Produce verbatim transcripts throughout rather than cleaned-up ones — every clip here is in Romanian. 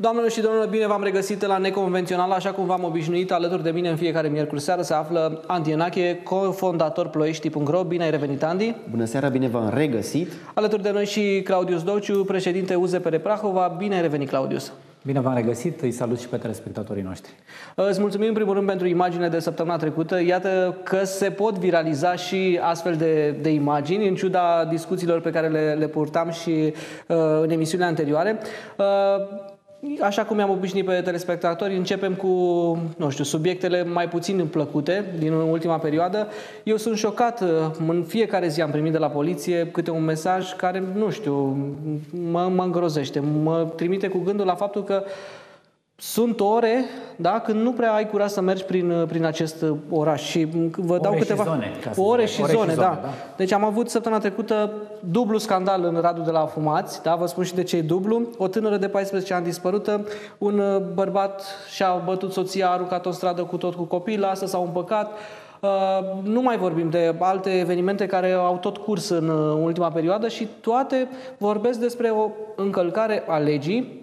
Doamnelor și domnilor, bine v-am regăsit la Neconvențional, așa cum v-am obișnuit. Alături de mine în fiecare miercuri seară se află Andy Enache, cofondator ploiești punct ro. Bine ai revenit, Andy! Bună seara, bine v-am regăsit! Alături de noi și Claudius Dociu, președinte U Z P R Prahova. Bine ai revenit, Claudius! Bine v-am regăsit, îi salut și pe telespectatorii noștri. Îți mulțumim în primul rând pentru imaginile de săptămâna trecută. Iată că se pot viraliza și astfel de, de imagini, în ciuda discuțiilor pe care le, le purtam și uh, în emisiunile anterioare. Uh, Așa cum i-am obișnuit pe telespectatori, începem cu, nu știu, subiectele mai puțin plăcute din ultima perioadă. Eu sunt șocat, în fiecare zi am primit de la poliție câte un mesaj care, nu știu, mă, mă îngrozește, mă trimite cu gândul la faptul că sunt ore, da, când nu prea ai curaj să mergi prin, prin acest oraș. Și vă dau ore câteva și zone, ore și ore zone, și zone da. da. Deci am avut săptămâna trecută dublu scandal în Radul de la Fumați, da, vă spun și de ce e dublu. O tânără de paisprezece ani dispărută, un bărbat și-a bătut soția, a aruncat-o în stradă cu tot cu copii, la asta s-au împăcat. Uh, nu mai vorbim de alte evenimente care au tot curs în ultima perioadă și toate vorbesc despre o încălcare a legii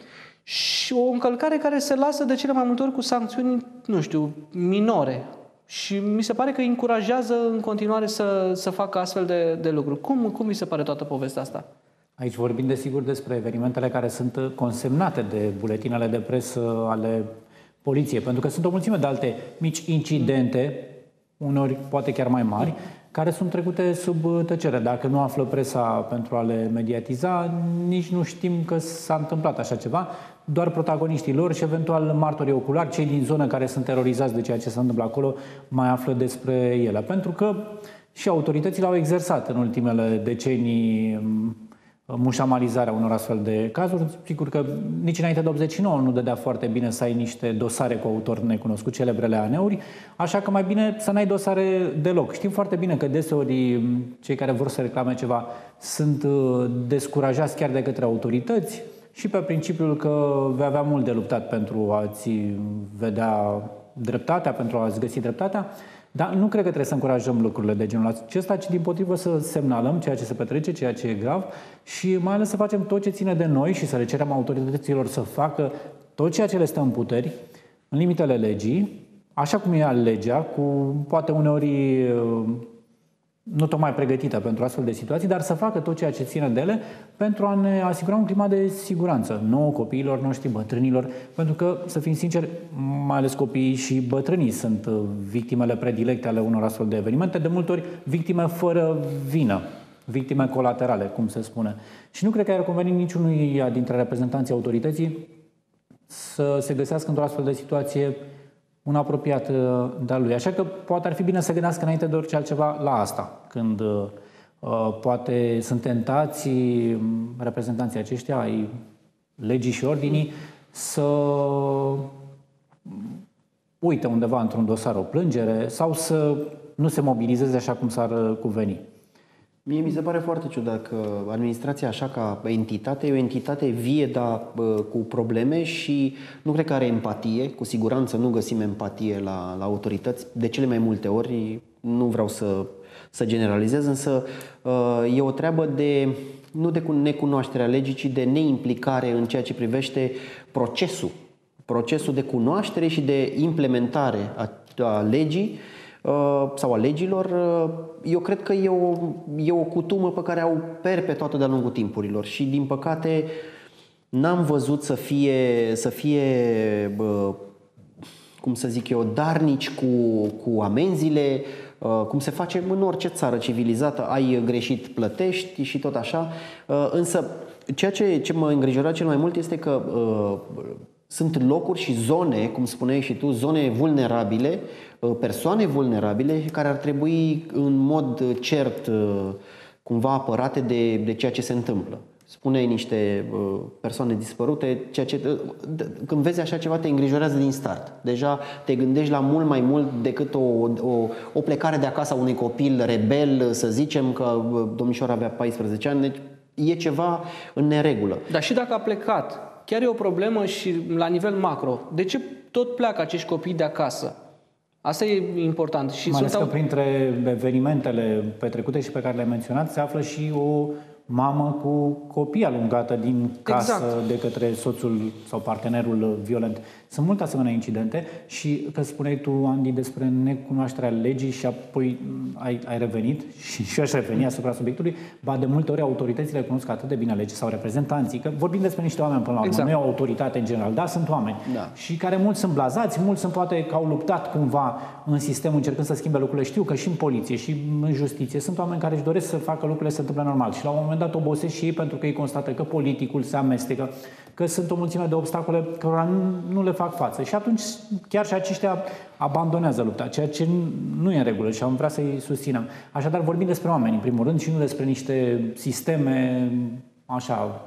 și o încălcare care se lasă de cele mai multe ori cu sancțiuni, nu știu, minore. Și mi se pare că îi încurajează în continuare să, să facă astfel de, de lucruri. Cum, cum vi se pare toată povestea asta? Aici vorbim desigur despre evenimentele care sunt consemnate de buletinele de presă ale poliției, pentru că sunt o mulțime de alte mici incidente, uneori poate chiar mai mari, care sunt trecute sub tăcere. Dacă nu află presa pentru a le mediatiza, nici nu știm că s-a întâmplat așa ceva. Doar protagoniștii lor și eventual martorii oculari, cei din zonă care sunt terorizați de ceea ce se întâmplă acolo, mai află despre ele. Pentru că și autoritățile au exersat în ultimele decenii mușamalizarea unor astfel de cazuri. Sigur că nici înainte de optzeci și nouă nu dădea foarte bine să ai niște dosare cu autor necunoscut, celebrele A N E-uri, așa că mai bine să n-ai dosare deloc. Știm foarte bine că deseori cei care vor să reclame ceva sunt descurajați chiar de către autorități și pe principiul că vei avea mult de luptat pentru a-ți vedea dreptatea, pentru a-ți găsi dreptatea. Dar nu cred că trebuie să încurajăm lucrurile de genul acesta, ci dimpotrivă să semnalăm ceea ce se petrece, ceea ce e grav și mai ales să facem tot ce ține de noi și să le cerem autorităților să facă tot ceea ce le stă în puteri, în limitele legii, așa cum e legea, cu poate uneori nu tocmai pregătită pentru astfel de situații, dar să facă tot ceea ce ține de ele pentru a ne asigura un climat de siguranță nouă, copiilor noștri, bătrânilor, pentru că, să fim sinceri, mai ales copiii și bătrânii sunt victimele predilecte ale unor astfel de evenimente, de multe ori victime fără vină, victime colaterale, cum se spune. Și nu cred că ar conveni niciunui dintre reprezentanții autorității să se găsească într-o astfel de situație un apropiat de-a lui. Așa că poate ar fi bine să gândească înainte de orice altceva la asta, când uh, poate sunt tentați reprezentanții aceștia ai legii și ordinii să uite undeva într-un dosar o plângere sau să nu se mobilizeze așa cum s-ar cuveni. Mie mi se pare foarte ciudat că administrația așa ca entitate e o entitate vie, dar cu probleme și nu cred că are empatie. Cu siguranță nu găsim empatie la, la autorități. De cele mai multe ori, nu vreau să, să generalizez, însă e o treabă de, nu de necunoașterea legii, ci de neimplicare în ceea ce privește procesul. Procesul de cunoaștere și de implementare a, a legii sau a legilor. Eu cred că e o, e o cutumă pe care au perpetuat-o de-a lungul timpurilor și, din păcate, n-am văzut să fie, să fie bă, cum să zic eu, darnici cu, cu amenziile, cum se face în orice țară civilizată. Ai greșit, plătești și tot așa. Însă, ceea ce, ce mă îngrijora cel mai mult este că sunt locuri și zone, cum spuneai și tu, zone vulnerabile, persoane vulnerabile care ar trebui în mod cert cumva apărate de, de ceea ce se întâmplă. Spuneai niște persoane dispărute, ceea ce, când vezi așa ceva te îngrijorează din start. Deja te gândești la mult mai mult decât o, o, o plecare de acasă a unui copil rebel, să zicem că domnișoara avea paisprezece ani, deci e ceva în neregulă. Dar și dacă a plecat, chiar e o problemă și la nivel macro. De ce tot pleacă acești copii de acasă? Asta e important. Și mai ales sunt că printre evenimentele petrecute și pe care le-ai menționat se află și o mamă cu copii alungată din casă Exact. de către soțul sau partenerul violent. Sunt multe asemenea incidente și că spuneai tu, Andy, despre necunoașterea legii și apoi ai, ai revenit și, și eu aș reveni asupra subiectului, ba de multe ori autoritățile cunosc atât de bine legea sau reprezentanții, că vorbim despre niște oameni până la urmă, exact. Nu e o autoritate în general, dar sunt oameni da. Și care mulți sunt blazați, mulți sunt poate că au luptat cumva în sistem încercând să schimbe lucrurile. Știu că și în poliție și în justiție sunt oameni care își doresc să facă lucrurile să se întâmple normal și la un moment dat obosesc și ei pentru că ei constată că politicul se amestecă, că sunt o mulțime de obstacole cărora nu, nu le fac față. Și atunci chiar și aceștia abandonează lupta, ceea ce nu e în regulă și am vrea să-i susținem. Așadar vorbim despre oameni, în primul rând, și nu despre niște sisteme așa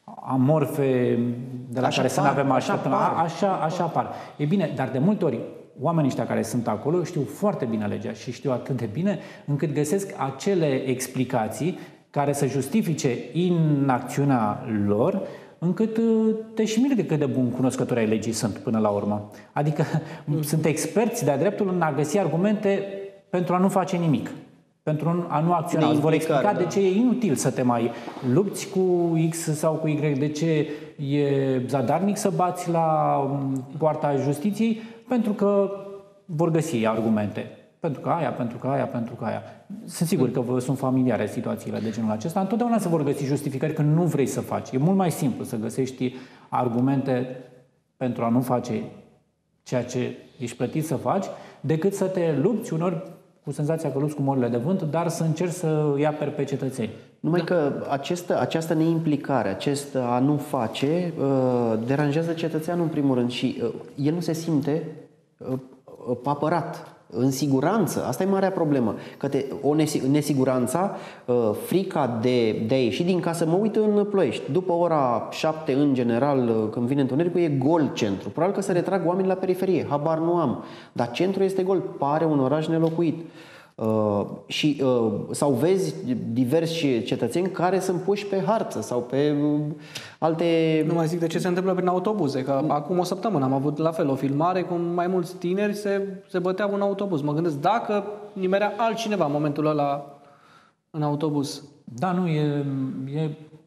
amorfe de la așa care par, să ne avem așa așteptări. par. Așa, așa apar. E bine, dar de multe ori oamenii ăștia care sunt acolo știu foarte bine legea și știu atât de bine încât găsesc acele explicații care să justifice inacțiunea lor, încât te și miri de cât de bun cunoscători ai legii sunt până la urmă. Adică mm. sunt experți de-a dreptul în a găsi argumente pentru a nu face nimic, pentru a nu acționa. Îți vor explica da. de ce e inutil să te mai lupți cu X sau cu Y, de ce e zadarnic să bați la poarta justiției, pentru că vor găsi argumente. Pentru că aia, pentru că aia, pentru că aia. Sunt sigur că vă sunt familiare situațiile de genul acesta. Întotdeauna se vor găsi justificări când nu vrei să faci. E mult mai simplu să găsești argumente pentru a nu face ceea ce ești plătit să faci, decât să te lupți uneori cu senzația că lupți cu morile de vânt, dar să încerci să îi aperi pe cetățeni. Numai că această, această neimplicare, acest a nu face, uh, deranjează cetățeanul în primul rând și uh, el nu se simte uh, apărat, în siguranță. Asta e marea problemă. Că te, o nesiguranța, frica de, de a ieși din casă. Mă uit în Ploiești. După ora șapte, în general, când vine întunericul, e gol centru. Probabil că se retrag oamenii la periferie. Habar nu am. Dar centrul este gol. Pare un oraș nelocuit. Uh, și, uh, sau vezi diversi cetățeni care sunt puși pe harță sau pe uh, alte... Nu mai zic de ce se întâmplă prin autobuze, că acum o săptămână am avut la fel o filmare cu mai mulți tineri se, se băteau în autobuz. Mă gândesc dacă nimerea altcineva în momentul ăla în autobuz. Da, nu, e... e...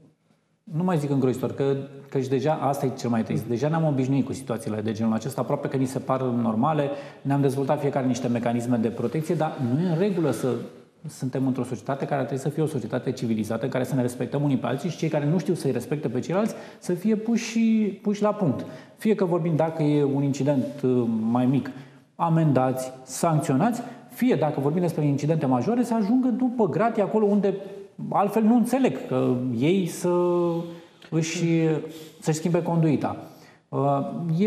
Nu mai zic îngrozitor, că, că și deja asta e cel mai trist. Deja ne-am obișnuit cu situațiile de genul acesta, aproape că ni se par normale, ne-am dezvoltat fiecare niște mecanisme de protecție, dar nu e în regulă să suntem într-o societate care trebuie să fie o societate civilizată, care să ne respectăm unii pe alții și cei care nu știu să-i respecte pe ceilalți să fie puși, puși la punct. Fie că vorbim dacă e un incident mai mic, amendați, sancționați, fie dacă vorbim despre incidente majore, să ajungă după gratii acolo unde altfel nu înțeleg că ei să își, să-și schimbe conduita. E,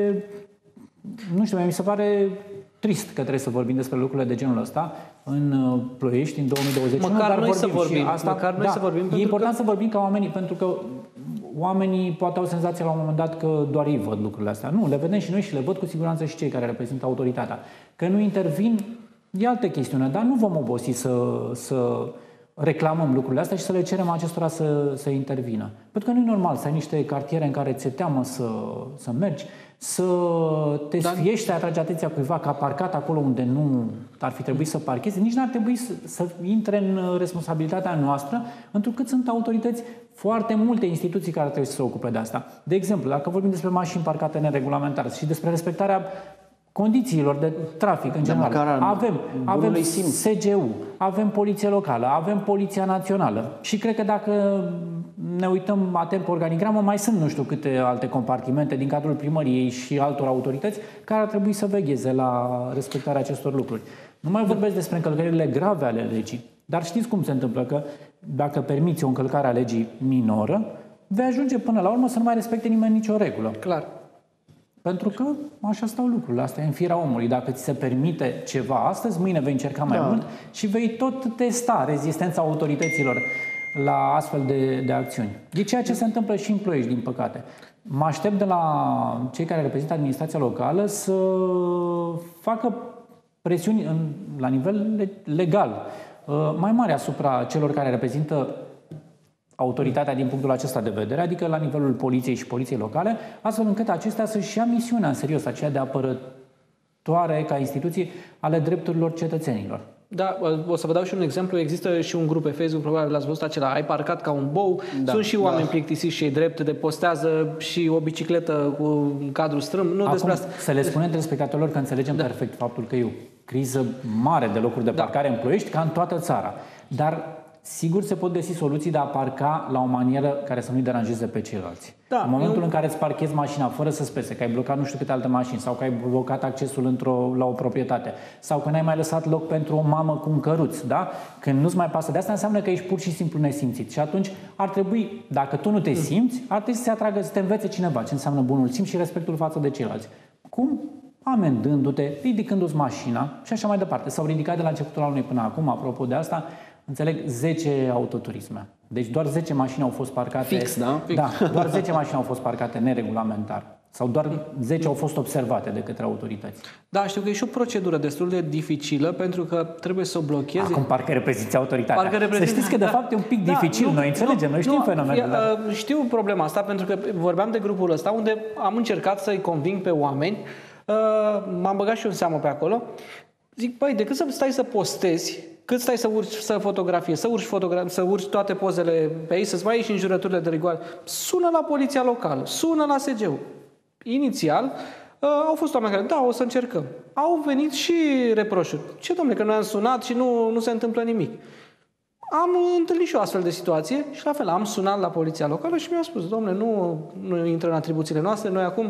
nu știu, mi se pare trist că trebuie să vorbim despre lucrurile de genul ăsta în Ploiești, în două mii douăzeci și unu. Măcar dar noi vorbim să vorbim. Asta, Măcar noi da, să vorbim. E important că... să vorbim ca oamenii, pentru că oamenii poate au senzația la un moment dat că doar ei văd lucrurile astea. Nu, le vedem și noi și le văd cu siguranță și cei care reprezintă autoritatea. Că nu intervin e altă chestiune, dar nu vom obosi să... să reclamăm lucrurile astea și să le cerem acestora să, să intervină. Pentru că nu e normal să ai niște cartiere în care ți-e teamă să, să mergi, să te sfiești, să atragi atenția cuiva că a parcat acolo unde nu ar fi trebuit să parcheze. Nici n-ar trebui să, să intre în responsabilitatea noastră, întrucât sunt autorități, foarte multe instituții care trebuie să se ocupe de asta. De exemplu, dacă vorbim despre mașini parcate neregulamentar și despre respectarea condițiilor de trafic în general. Avem, avem S G U, avem Poliție Locală, avem Poliția Națională și cred că dacă ne uităm atent pe organigramă, mai sunt nu știu câte alte compartimente din cadrul primăriei și altor autorități care ar trebui să vegheze la respectarea acestor lucruri. Nu mai vorbesc despre încălcările grave ale legii, dar știți cum se întâmplă, că dacă permiți o încălcare a legii minoră, vei ajunge până la urmă să nu mai respecte nimeni nicio regulă. Clar. Pentru că așa stau lucrurile, asta e în firea omului. Dacă ți se permite ceva astăzi, mâine vei încerca mai da. mult și vei tot testa rezistența autorităților la astfel de, de acțiuni. E ceea ce se întâmplă și în Ploiești, din păcate. Mă aștept de la cei care reprezintă administrația locală să facă presiuni în, la nivel legal mai mari asupra celor care reprezintă autoritatea din punctul acesta de vedere, adică la nivelul poliției și poliției locale, astfel încât acestea să-și ia misiunea în serios, aceea de apărătoare ca instituții ale drepturilor cetățenilor. Da, o să vă dau și un exemplu. Există și un grup pe Facebook, probabil l-ați văzut, acela, ai parcat ca un bou. Da, sunt și oameni da. plictisiți și drept de postează și o bicicletă cu un cadru strâmb. Nu Acum, despre asta. Să le spunem telespectatorilor că înțelegem da. perfect faptul că e o criză mare de locuri de parcare da. în Ploiești, ca în toată țara. Dar sigur se pot găsi soluții de a parca la o manieră care să nu-i deranjeze pe ceilalți. Da, în momentul eu... în care îți parchezi mașina fără să spese, că ai blocat nu știu câte alte mașini sau că ai blocat accesul într-o, la o proprietate sau că n-ai mai lăsat loc pentru o mamă cu un căruț, da? Când nu-ți mai pasă de asta, înseamnă că ești pur și simplu nesimțit. Și atunci ar trebui, dacă tu nu te simți, ar trebui să se atragă, să te învețe cineva ce înseamnă bunul simț și respectul față de ceilalți. Cum? Amendându-te, ridicându-ți mașina și așa mai departe. S-au ridicat de la începutul anului până acum, apropo de asta, înțeleg, zece autoturisme. Deci doar zece mașini au fost parcate... Fix, da? Da, doar zece mașini au fost parcate neregulamentar. Sau doar zece au fost observate de către autorități. Da, știu că e și o procedură destul de dificilă, pentru că trebuie să o blocheze. Acum parcă reprezinți autoritatea. Parcă reprezinți... Să știți că de fapt e un pic da, dificil. Nu, noi înțelegem, noi știm nu, fenomenul. Dar... Știu problema asta, pentru că vorbeam de grupul ăsta, unde am încercat să-i conving pe oameni. M-am băgat și eu în seamă pe acolo. Zic, băi, decât să stai să postezi, cât stai să urci să fotografie, să urci, fotogra- să urci toate pozele pe ei, să-ți mai ieși în jurăturile de rigoare, sună la poliția locală, sună la S G-ul. Inițial, uh, au fost oameni care, da, o să încercăm. Au venit și reproșuri. Ce, domnule, că noi am sunat și nu, nu se întâmplă nimic. Am întâlnit și o astfel de situație și la fel, am sunat la poliția locală și mi-au spus, domnule, nu, nu intră în atribuțiile noastre, noi acum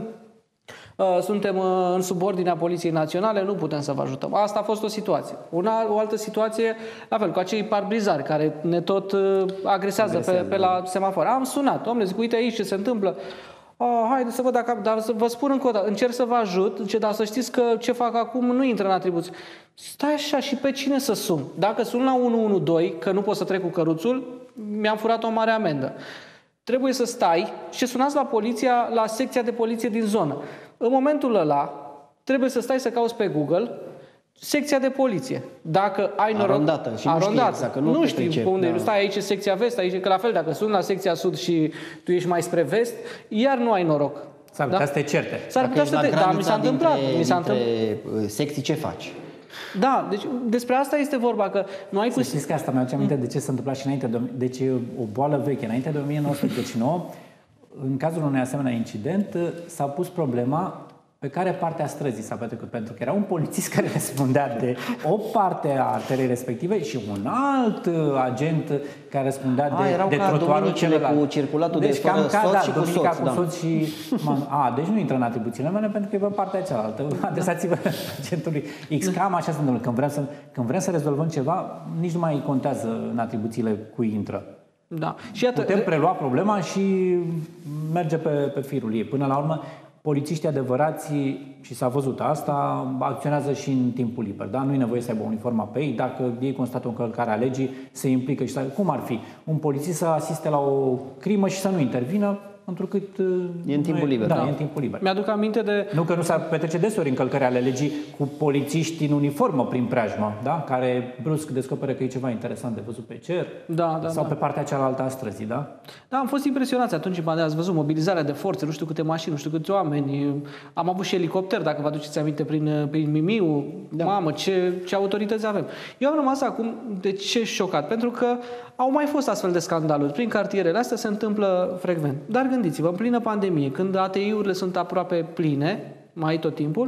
uh, suntem uh, în subordinea Poliției Naționale, nu putem să vă ajutăm. Asta a fost o situație. Una, o altă situație, la fel, cu acei parbrizari care ne tot uh, agresează, agresează pe, pe la semafor. Am sunat, domnule, zic, uite aici ce se întâmplă. Oh, haide să văd dacă... Dar să vă spun încă o dată, încerc să vă ajut, dar să știți că ce fac acum nu intră în atribuție. Stai așa, și pe cine să sun? Dacă sun la unu unu doi, că nu pot să trec cu căruțul, mi-am furat o mare amendă. Trebuie să stai și sunați la poliția, la secția de poliție din zonă. În momentul ăla, trebuie să stai să cauți pe Google secția de poliție. Dacă ai noroc... Arondată. Și nu știi exact, că nu, nu știi pe unde da. Stai aici secția vest, aici, că la fel, dacă suni la secția sud și tu ești mai spre vest, iar nu ai noroc. S-ar putea da? să te certe. S-ar putea să te... Da, mi s-a întâmplat. Dintre, mi s-a întâmplat. secții ce faci? Da, deci despre asta este vorba, că nu ai... Să știți că asta mi-aduce aminte de ce s-a întâmplat și înainte de... Deci o boală veche, înainte de o mie nouă sute optzeci și nouă, în cazul unui asemenea incident, s-a pus problema pe care parte a străzii s-a petrecut, pentru că era un polițist care răspundea de o parte a arterei respective și un alt agent care răspundea a, de, erau de ca trotuarul celălalt. Cu circulatul deci, de fără soț da, și cu soț. Cu da. soț și, man, a, deci nu intră în atribuțiile mele pentru că e pe partea cealaltă. Adresați-vă agentului X. Cam așa se întâmplă. Când vrem, să, când vrem să rezolvăm ceva, nici nu mai contează în atribuțiile cui intră. Da. Și iată, putem prelua problema și merge pe, pe firul ei. Până la urmă, polițiștii adevărați, și s-a văzut asta, acționează și în timpul liber. Da? Nu e nevoie să aibă uniforma pe ei. Dacă ei constată o încălcare a legii, se implică și să... Cum ar fi? Un polițist să asiste la o crimă și să nu intervină, întrucât... E în timpul liber. Da, da, e în timpul liber. Mi-aduc aminte de... Nu că nu s-ar petrece deseori încălcări ale legii cu polițiști în uniformă prin preajmă, da? Care brusc descoperă că e ceva interesant de văzut pe cer, da, da, sau da. pe partea cealaltă a străzii, da? Da, am fost impresionați atunci, ați văzut mobilizarea de forțe, nu știu câte mașini, nu știu câți oameni. Am avut și elicopter, dacă vă aduceți aminte, prin, prin Mimiu. Da. Mamă, ce, ce autorități avem. Eu am rămas acum, de ce șocat? Pentru că au mai fost astfel de scandaluri. Prin cartierele astea se întâmplă frecvent. Dar gândiți-vă, în plină pandemie, când A T I-urile sunt aproape pline, mai tot timpul,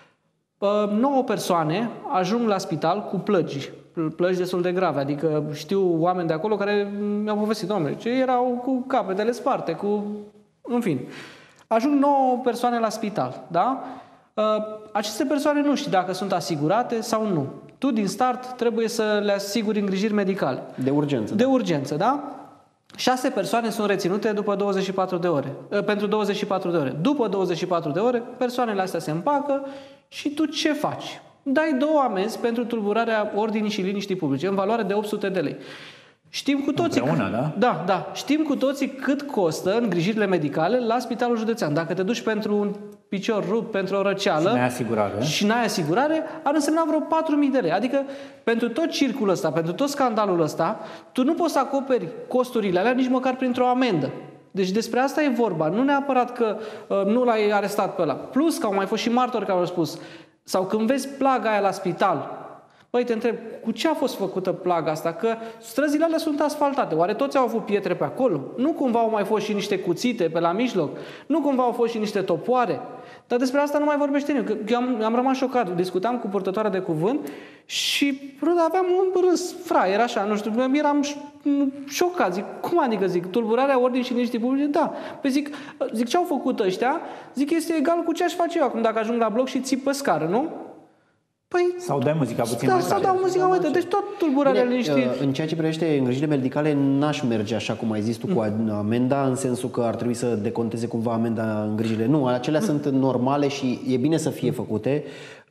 nouă persoane ajung la spital cu plăgi, plăgi destul de grave. Adică știu oameni de acolo care mi-au povestit, domnule, ce erau cu capetele sparte, cu... în fin. Ajung nouă persoane la spital, da? Aceste persoane nu știu dacă sunt asigurate sau nu. Tu, din start, trebuie să le asiguri îngrijiri medicale. De urgență. De da. urgență, da? Șase persoane sunt reținute după douăzeci și patru de ore. Pentru douăzeci și patru de ore. După douăzeci și patru de ore, persoanele astea se împacă și tu ce faci? Dai două amenzi pentru tulburarea ordinii și liniștii publice, în valoare de opt sute de lei. Știm cu toții... Împreună, da? Da, da. Știm cu toții cât costă îngrijirile medicale la Spitalul Județean. Dacă te duci pentru un picior rupt, pentru o răceală... Și n-ai asigurare. Și n-ai asigurare, ar însemna vreo patru mii de lei. Adică, pentru tot circul ăsta, pentru tot scandalul ăsta, tu nu poți să acoperi costurile alea nici măcar printr-o amendă. Deci despre asta e vorba. Nu neapărat că uh, nu l-ai arestat pe ăla. Plus că au mai fost și martori care au spus, sau când vezi plaga aia la spital, Băi, te întreb, cu ce a fost făcută plaga asta? Că străzile alea sunt asfaltate. Oare toți au avut pietre pe acolo? Nu cumva au mai fost și niște cuțite pe la mijloc? Nu cumva au fost și niște topoare? Dar despre asta nu mai vorbește nimeni. Eu am, am rămas șocat. Discutam cu purtătoarea de cuvânt și aveam un râs fraier, așa, nu știu, eram șocat. Zic, cum adică, zic, tulburarea ordinii și liniștii publice? Da. Păi zic, zic, ce au făcut ăștia? Zic, este egal cu ce aș face eu acum dacă ajung la bloc și țip pe scară, nu? Păi, sau dai muzica puțin da, mai sau dau muzica mai tare. Deci tot tulburarea liniștii. În ceea ce privește îngrijirile medicale, n-aș merge așa cum ai zis tu cu amenda, în sensul că ar trebui să deconteze cumva amenda îngrijirile. Nu, acelea mm. sunt normale și e bine să fie făcute.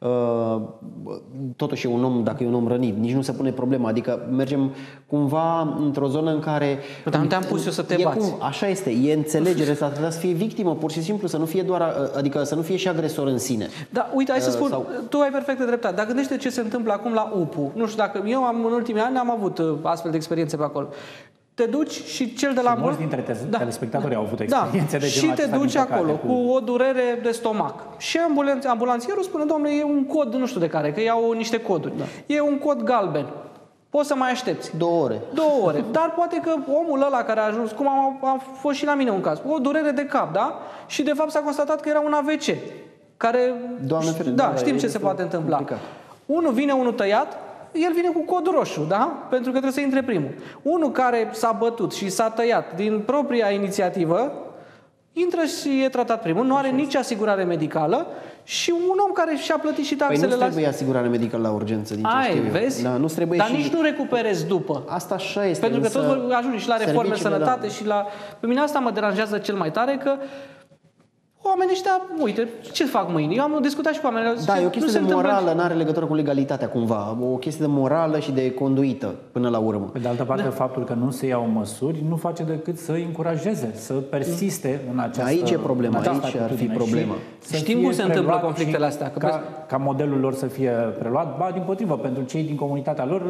Totuși e un om, dacă e un om rănit, nici nu se pune problema. Adică mergem cumva într-o zonă în care... Dar nu te-am pus eu să te bați. Cum, așa este, e înțelegere, s-ar trebui să fie victimă, pur și simplu, să nu fie doar, adică să nu fie și agresor în sine. Da, uite, hai să spun, sau... tu ai perfectă dreptate. Dar gândește ce se întâmplă acum la U P U. Nu știu dacă, eu am, în ultimii ani am avut astfel de experiențe pe acolo. Te duci și cel de la... Mulți dintre te- telespectatorii da. au avut experiențe da. de genul și te duci acolo cu... cu o durere de stomac. Și ambulanț, ambulanțierul spune, domnule, e un cod, nu știu de care, că iau niște coduri. Da. E un cod galben. Poți să mai aștepți. Două ore. Două ore. Dar poate că omul ăla care a ajuns, cum a, a fost și la mine un caz, o durere de cap, da? Și de fapt s-a constatat că era un A V C. Care... Doamne ferește. Da, știm ce se poate întâmpla. Complicat. Unul vine, unul tăiat, el vine cu cod roșu, da? Pentru că trebuie să intre primul. Unul care s-a bătut și s-a tăiat din propria inițiativă, intră și e tratat primul, nu are nici asigurare medicală și un om care și-a plătit și taxele păi nu la... trebuie asigurare medicală la urgență, din ce Ai, știu eu. vezi? Da, nu trebuie Dar și... nici nu recuperezi după. Asta așa este. Pentru că tot ajunge și la reforme sănătate da. și la... Pe mine asta mă deranjează cel mai tare, că oamenii ăștia, uite, ce fac mâine? Eu am discutat și cu oamenii. Da, e o chestie de morală, nu are legătură cu legalitatea cumva. O chestie de morală și de conduită până la urmă. Pe de altă parte, da. faptul că nu se iau măsuri nu face decât să încurajeze, să persiste în această... Aici e problema, aici ar fi problema. Știm cum se întâmplă conflictele astea. Că ca, ca modelul lor să fie preluat, ba, dimpotrivă, pentru cei din comunitatea lor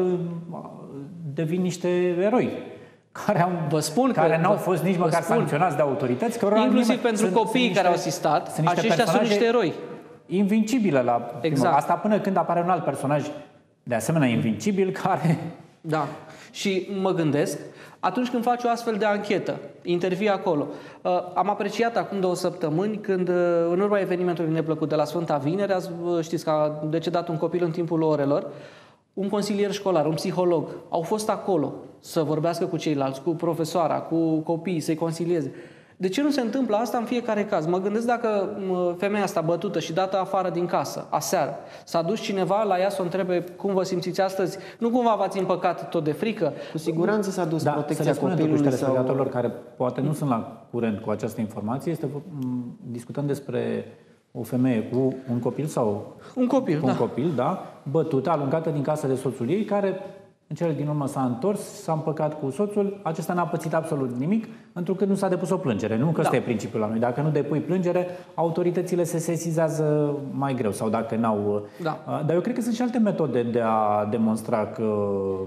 devin niște eroi. Care, au, vă spun care că, n-au fost nici măcar sancționați de autorități. Că inclusiv nimeni, pentru sunt, copiii sunt care niște, au asistat, sunt niște aceștia sunt niște eroi. Invincibile la exact. Asta până când apare un alt personaj de asemenea invincibil care... Da. Și mă gândesc, atunci când faci o astfel de anchetă, intervii acolo. Am apreciat acum două săptămâni când, în urma evenimentului neplăcut de la Sfânta Vinere, știți că a decedat un copil în timpul orelor, un consilier școlar, un psiholog, au fost acolo să vorbească cu ceilalți, cu profesoara, cu copiii, să-i consilieze. De ce nu se întâmplă asta în fiecare caz? Mă gândesc dacă femeia asta bătută și dată afară din casă, aseară, s-a dus cineva la ea să o întrebe cum vă simțiți astăzi, nu cumva v-ați împăcat tot de frică? Cu siguranță s-a dus da, protecția copilului sau... care poate nu sunt la curent cu această informație, este, discutăm despre o femeie cu un copil sau un copil, un da. copil, da, bătută, aluncată din casa de soțul ei, care în cele din urmă s-a întors, s-a împăcat cu soțul, acesta n-a pățit absolut nimic, întrucât nu s-a depus o plângere. Nu că da. ăsta e principiul la noi. Dacă nu depui plângere, autoritățile se sesizează mai greu sau dacă n-au... Da. Dar eu cred că sunt și alte metode de a demonstra că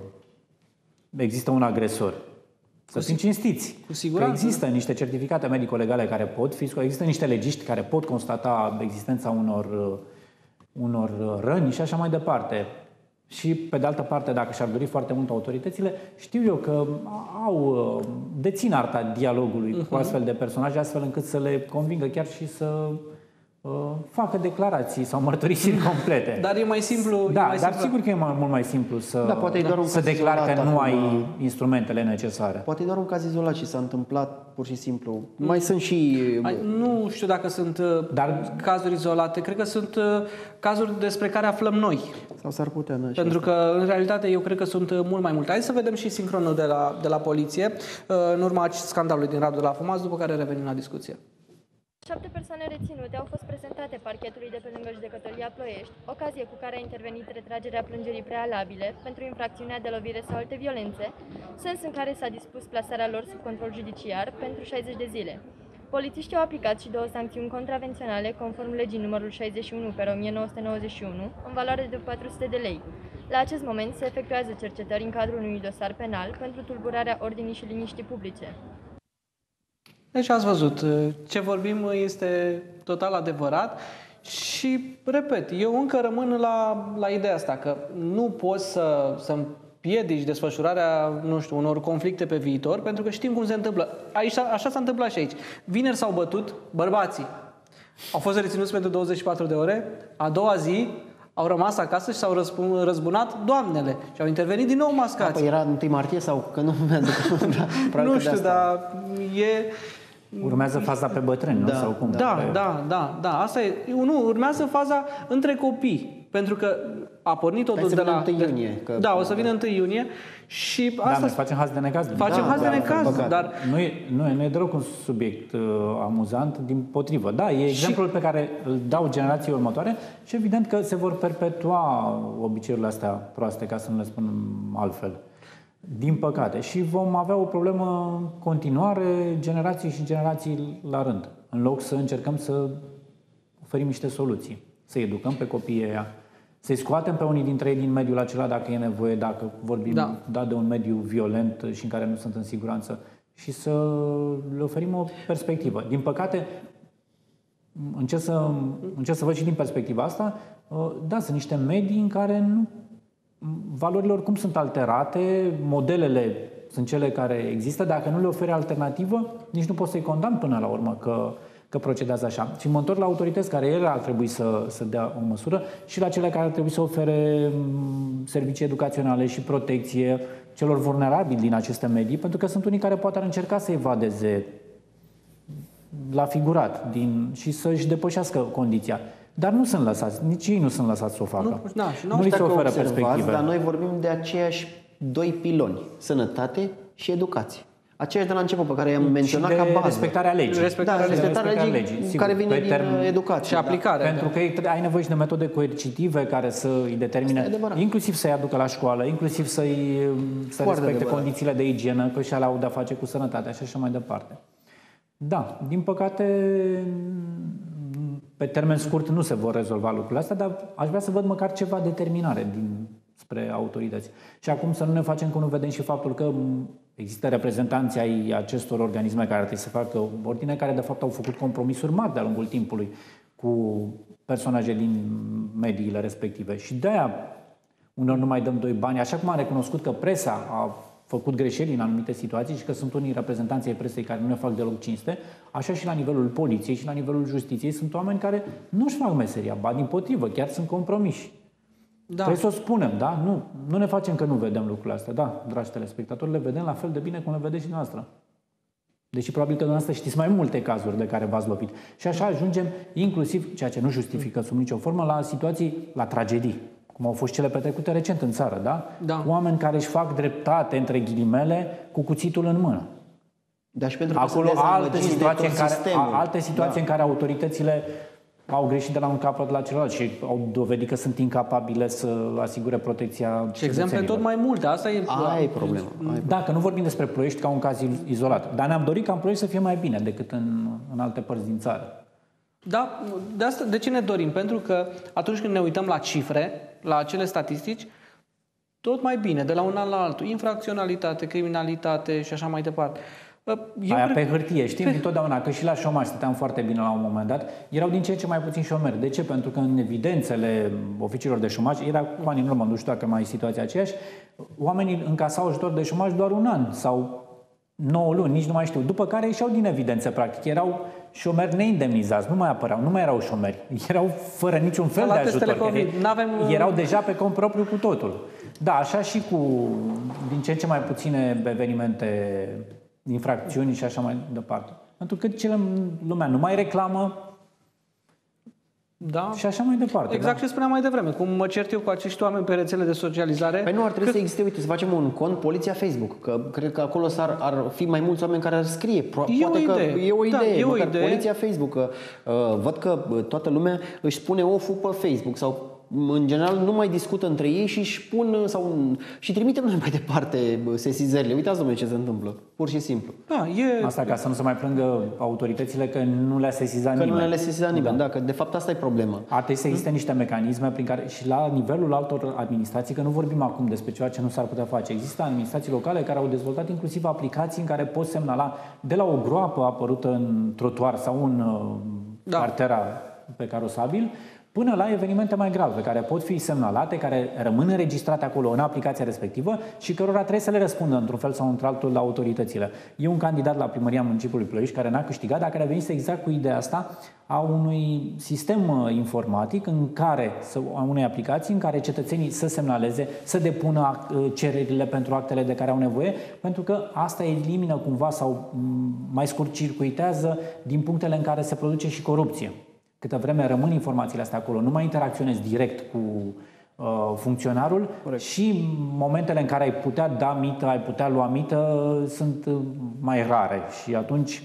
există un agresor. Să fim cinstiți. Cu siguranță. Că există niște certificate medico-legale care pot fi, există niște legiști care pot constata existența unor, unor răni și așa mai departe. Și, pe de altă parte, dacă și-ar dori foarte mult autoritățile, știu eu că au, dețin arta dialogului uh-huh. cu astfel de personaje, astfel încât să le convingă chiar și să uh, facă declarații sau mărturisiri complete. Dar e mai simplu... Da, e mai dar simplu. sigur că e mai, mult mai simplu să, da, poate da. să declari că nu ai instrumentele necesare. Poate e doar un caz izolat și s-a întâmplat pur și simplu. Mm. Mai sunt și... Nu știu dacă sunt dar... cazuri izolate. Cred că sunt cazuri despre care aflăm noi. Sau s-ar putea, nu? Pentru că, în realitate, eu cred că sunt mult mai multe. Hai să vedem și sincronul de la, de la poliție, în urma scandalului din Radu de la Fumați, după care revenim la discuție. Șapte persoane reținute au fost prezentate parchetului de pe lângă Judecătoria Ploiești, ocazie cu care a intervenit retragerea plângerii prealabile pentru infracțiunea de lovire sau alte violențe, sens în care s-a dispus plasarea lor sub control judiciar pentru șaizeci de zile. Polițiștii au aplicat și două sancțiuni contravenționale conform legii numărul șaizeci și unu pe o mie nouă sute nouăzeci și unu, în valoare de patru sute de lei. La acest moment se efectuează cercetări în cadrul unui dosar penal pentru tulburarea ordinii și liniștii publice. Deci ați văzut, ce vorbim este total adevărat Și, repet, eu încă rămân la, la ideea asta, că nu poți să, să împiedici desfășurarea, nu știu, unor conflicte pe viitor, pentru că știm cum se întâmplă. Aici, așa s-a întâmplat și aici. Vineri s-au bătut bărbații. Au fost reținuți pentru douăzeci și patru de ore, a doua zi au rămas acasă și s-au răzbunat doamnele și au intervenit din nou mascați. Păi era întâi martie sau că nu mi-aduc? Nu știu, dar e... Urmează faza pe bătrâni, nu? Da, Sau cum? Da, pe... da, da, da. Asta e. Nu, urmează faza între copii. Pentru că a pornit totul de la... întâi iunie. Că... Da, o să vină întâi iunie și asta... Da, noi facem haz de necaz. Facem da, haz de da, necaz, da, dar... Nu e, nu, e, nu e deloc un subiect uh, amuzant, din potrivă. Da, e exemplul pe care îl dau generației următoare și evident că se vor perpetua obiceiurile astea proaste, ca să nu le spun altfel. Din păcate. Și vom avea o problemă în continuare, generații și generații la rând. În loc să încercăm să oferim niște soluții. Să educăm pe copiii ăia, să-i scoatem pe unii dintre ei din mediul acela dacă e nevoie, dacă vorbim da. Da, de un mediu violent și în care nu sunt în siguranță, și să le oferim o perspectivă. Din păcate, încerc să, încerc să văd și din perspectiva asta, da, sunt niște medii în care nu, valorile oricum sunt alterate, modelele sunt cele care există, dacă nu le oferi alternativă, nici nu poți să-i condamn până la urmă că că procedează așa. Și mă întorc la autorități care ele ar trebui să, să dea o măsură și la cele care ar trebui să ofere servicii educaționale și protecție celor vulnerabili din aceste medii, pentru că sunt unii care poate ar încerca să evadeze la figurat din, și să-și depășească condiția. Dar nu sunt lăsați, nici ei nu sunt lăsați să o facă. Nu, da, și nu li se oferă perspective. Dar noi vorbim de aceiași doi piloni, sănătate și educație. Aceeași de la început, pe care i-am menționat ca bază. Respectarea legii. Respectarea, da, respectarea, respectarea legii, legii care vine din termen, educație. Și aplicare. Da. Pentru că ai nevoie și de metode coercitive care să îi determine, inclusiv să-i aducă la școală, inclusiv să-i să respecte adevărat. condițiile de igienă, că și alea au de-a face cu sănătatea și așa mai departe. Da, din păcate, pe termen scurt nu se vor rezolva lucrurile astea, dar aș vrea să văd măcar ceva determinare din, spre autorități. Și acum să nu ne facem că nu vedem și faptul că există reprezentanții ai acestor organisme care ar trebui să facă ordine, care de fapt au făcut compromisuri mari de-a lungul timpului cu personaje din mediile respective. Și de-aia unor nu mai dăm doi bani, așa cum am recunoscut că presa a făcut greșeli în anumite situații și că sunt unii reprezentanți ai presei care nu ne fac deloc cinste, așa și la nivelul poliției și la nivelul justiției sunt oameni care nu-și fac meseria, ba dimpotrivă, chiar sunt compromiși. Da. Trebuie să o spunem, da? Nu, nu ne facem că nu vedem lucrurile astea. Da, dragi telespectatori, le vedem la fel de bine cum le vedeți și noastră. Deși probabil că dumneavoastră știți mai multe cazuri de care v-ați lovit. Și așa ajungem, inclusiv, ceea ce nu justifică sub nicio formă, la situații, la tragedii, cum au fost cele petrecute recent în țară, da? Da. Oameni care își fac dreptate, între ghilimele, cu cuțitul în mână. Da, și pentru că acolo alte situații, în care, sistemul. alte situații da. în care autoritățile au greșit de la un capăt la celălalt și au dovedit că sunt incapabile să asigure protecția și exemple tot mai multe. Asta e, Ai problema. Da, că nu vorbim despre Ploiești ca un caz izolat. Dar ne-am dorit ca în Ploiești să fie mai bine decât în, în alte părți din țară. Da, de, asta, de ce ne dorim? Pentru că atunci când ne uităm la cifre, la acele statistici, tot mai bine, de la un an la altul. Infracționalitate, criminalitate și așa mai departe. Eu Aia cred... pe hârtie, știm dintotdeauna că și la șomaj stăteam foarte bine la un moment dat. Erau din ce în ce mai puțini șomeri. De ce? Pentru că în evidențele oficiilor de șomaj, era cu ani în urmă, nu știu dacă mai e situația aceeași, oamenii încasau ajutor de șomaj doar un an sau nouă luni, nici nu mai știu. După care ieșeau din evidență, practic. Erau șomeri neindemnizați, nu mai apăreau, nu mai erau șomeri. Erau fără niciun fel de ajutor. Erau deja pe cont propriu cu totul. Da, așa și cu din ce în ce mai puține evenimente, infracțiuni și așa mai departe. Pentru că cele, lumea nu mai reclamă, da. Și așa mai departe. Exact da? ce spuneam mai devreme. Cum mă cert eu cu acești oameni pe rețele de socializare. Păi nu, ar trebui că... să existe, uite, să facem un cont Poliția Facebook. Că cred că acolo s-ar, ar fi mai mulți oameni care ar scrie. Pro, e poate o că idee. E o idee. Da, e o idee. Poliția Facebook. Că, uh, văd că toată lumea își spune off-ul pe Facebook sau în general nu mai discută între ei și își pun sau și trimitem noi mai departe sesizările. Uitați, domnule, ce se întâmplă. Pur și simplu. Da, e... Asta ca să nu se mai plângă autoritățile că nu le-a sesizat că nimeni. Că nu le-a sesizat nimeni, da. da, că de fapt asta e problema. Ar trebui să existe niște mecanisme prin care și la nivelul altor administrații, că nu vorbim acum despre ceea ce nu s-ar putea face. Există administrații locale care au dezvoltat inclusiv aplicații în care poți semnala de la o groapă apărută în trotuar sau în da. cartera pe carosabil, până la evenimente mai grave, care pot fi semnalate, care rămân înregistrate acolo în aplicația respectivă și cărora trebuie să le răspundă într-un fel sau într-altul la autoritățile. E un candidat la primăria municipiului Ploiești care n-a câștigat, dar care a venit exact cu ideea asta a unui sistem informatic în care, a unei aplicații în care cetățenii să semnaleze, să depună cererile pentru actele de care au nevoie, pentru că asta elimină cumva sau mai scurt circuitează din punctele în care se produce și corupție. Câtă vreme rămân informațiile astea acolo, nu mai interacționezi direct cu uh, funcționarul. Corect. Și momentele în care ai putea da mită, ai putea lua mită, sunt mai rare și atunci,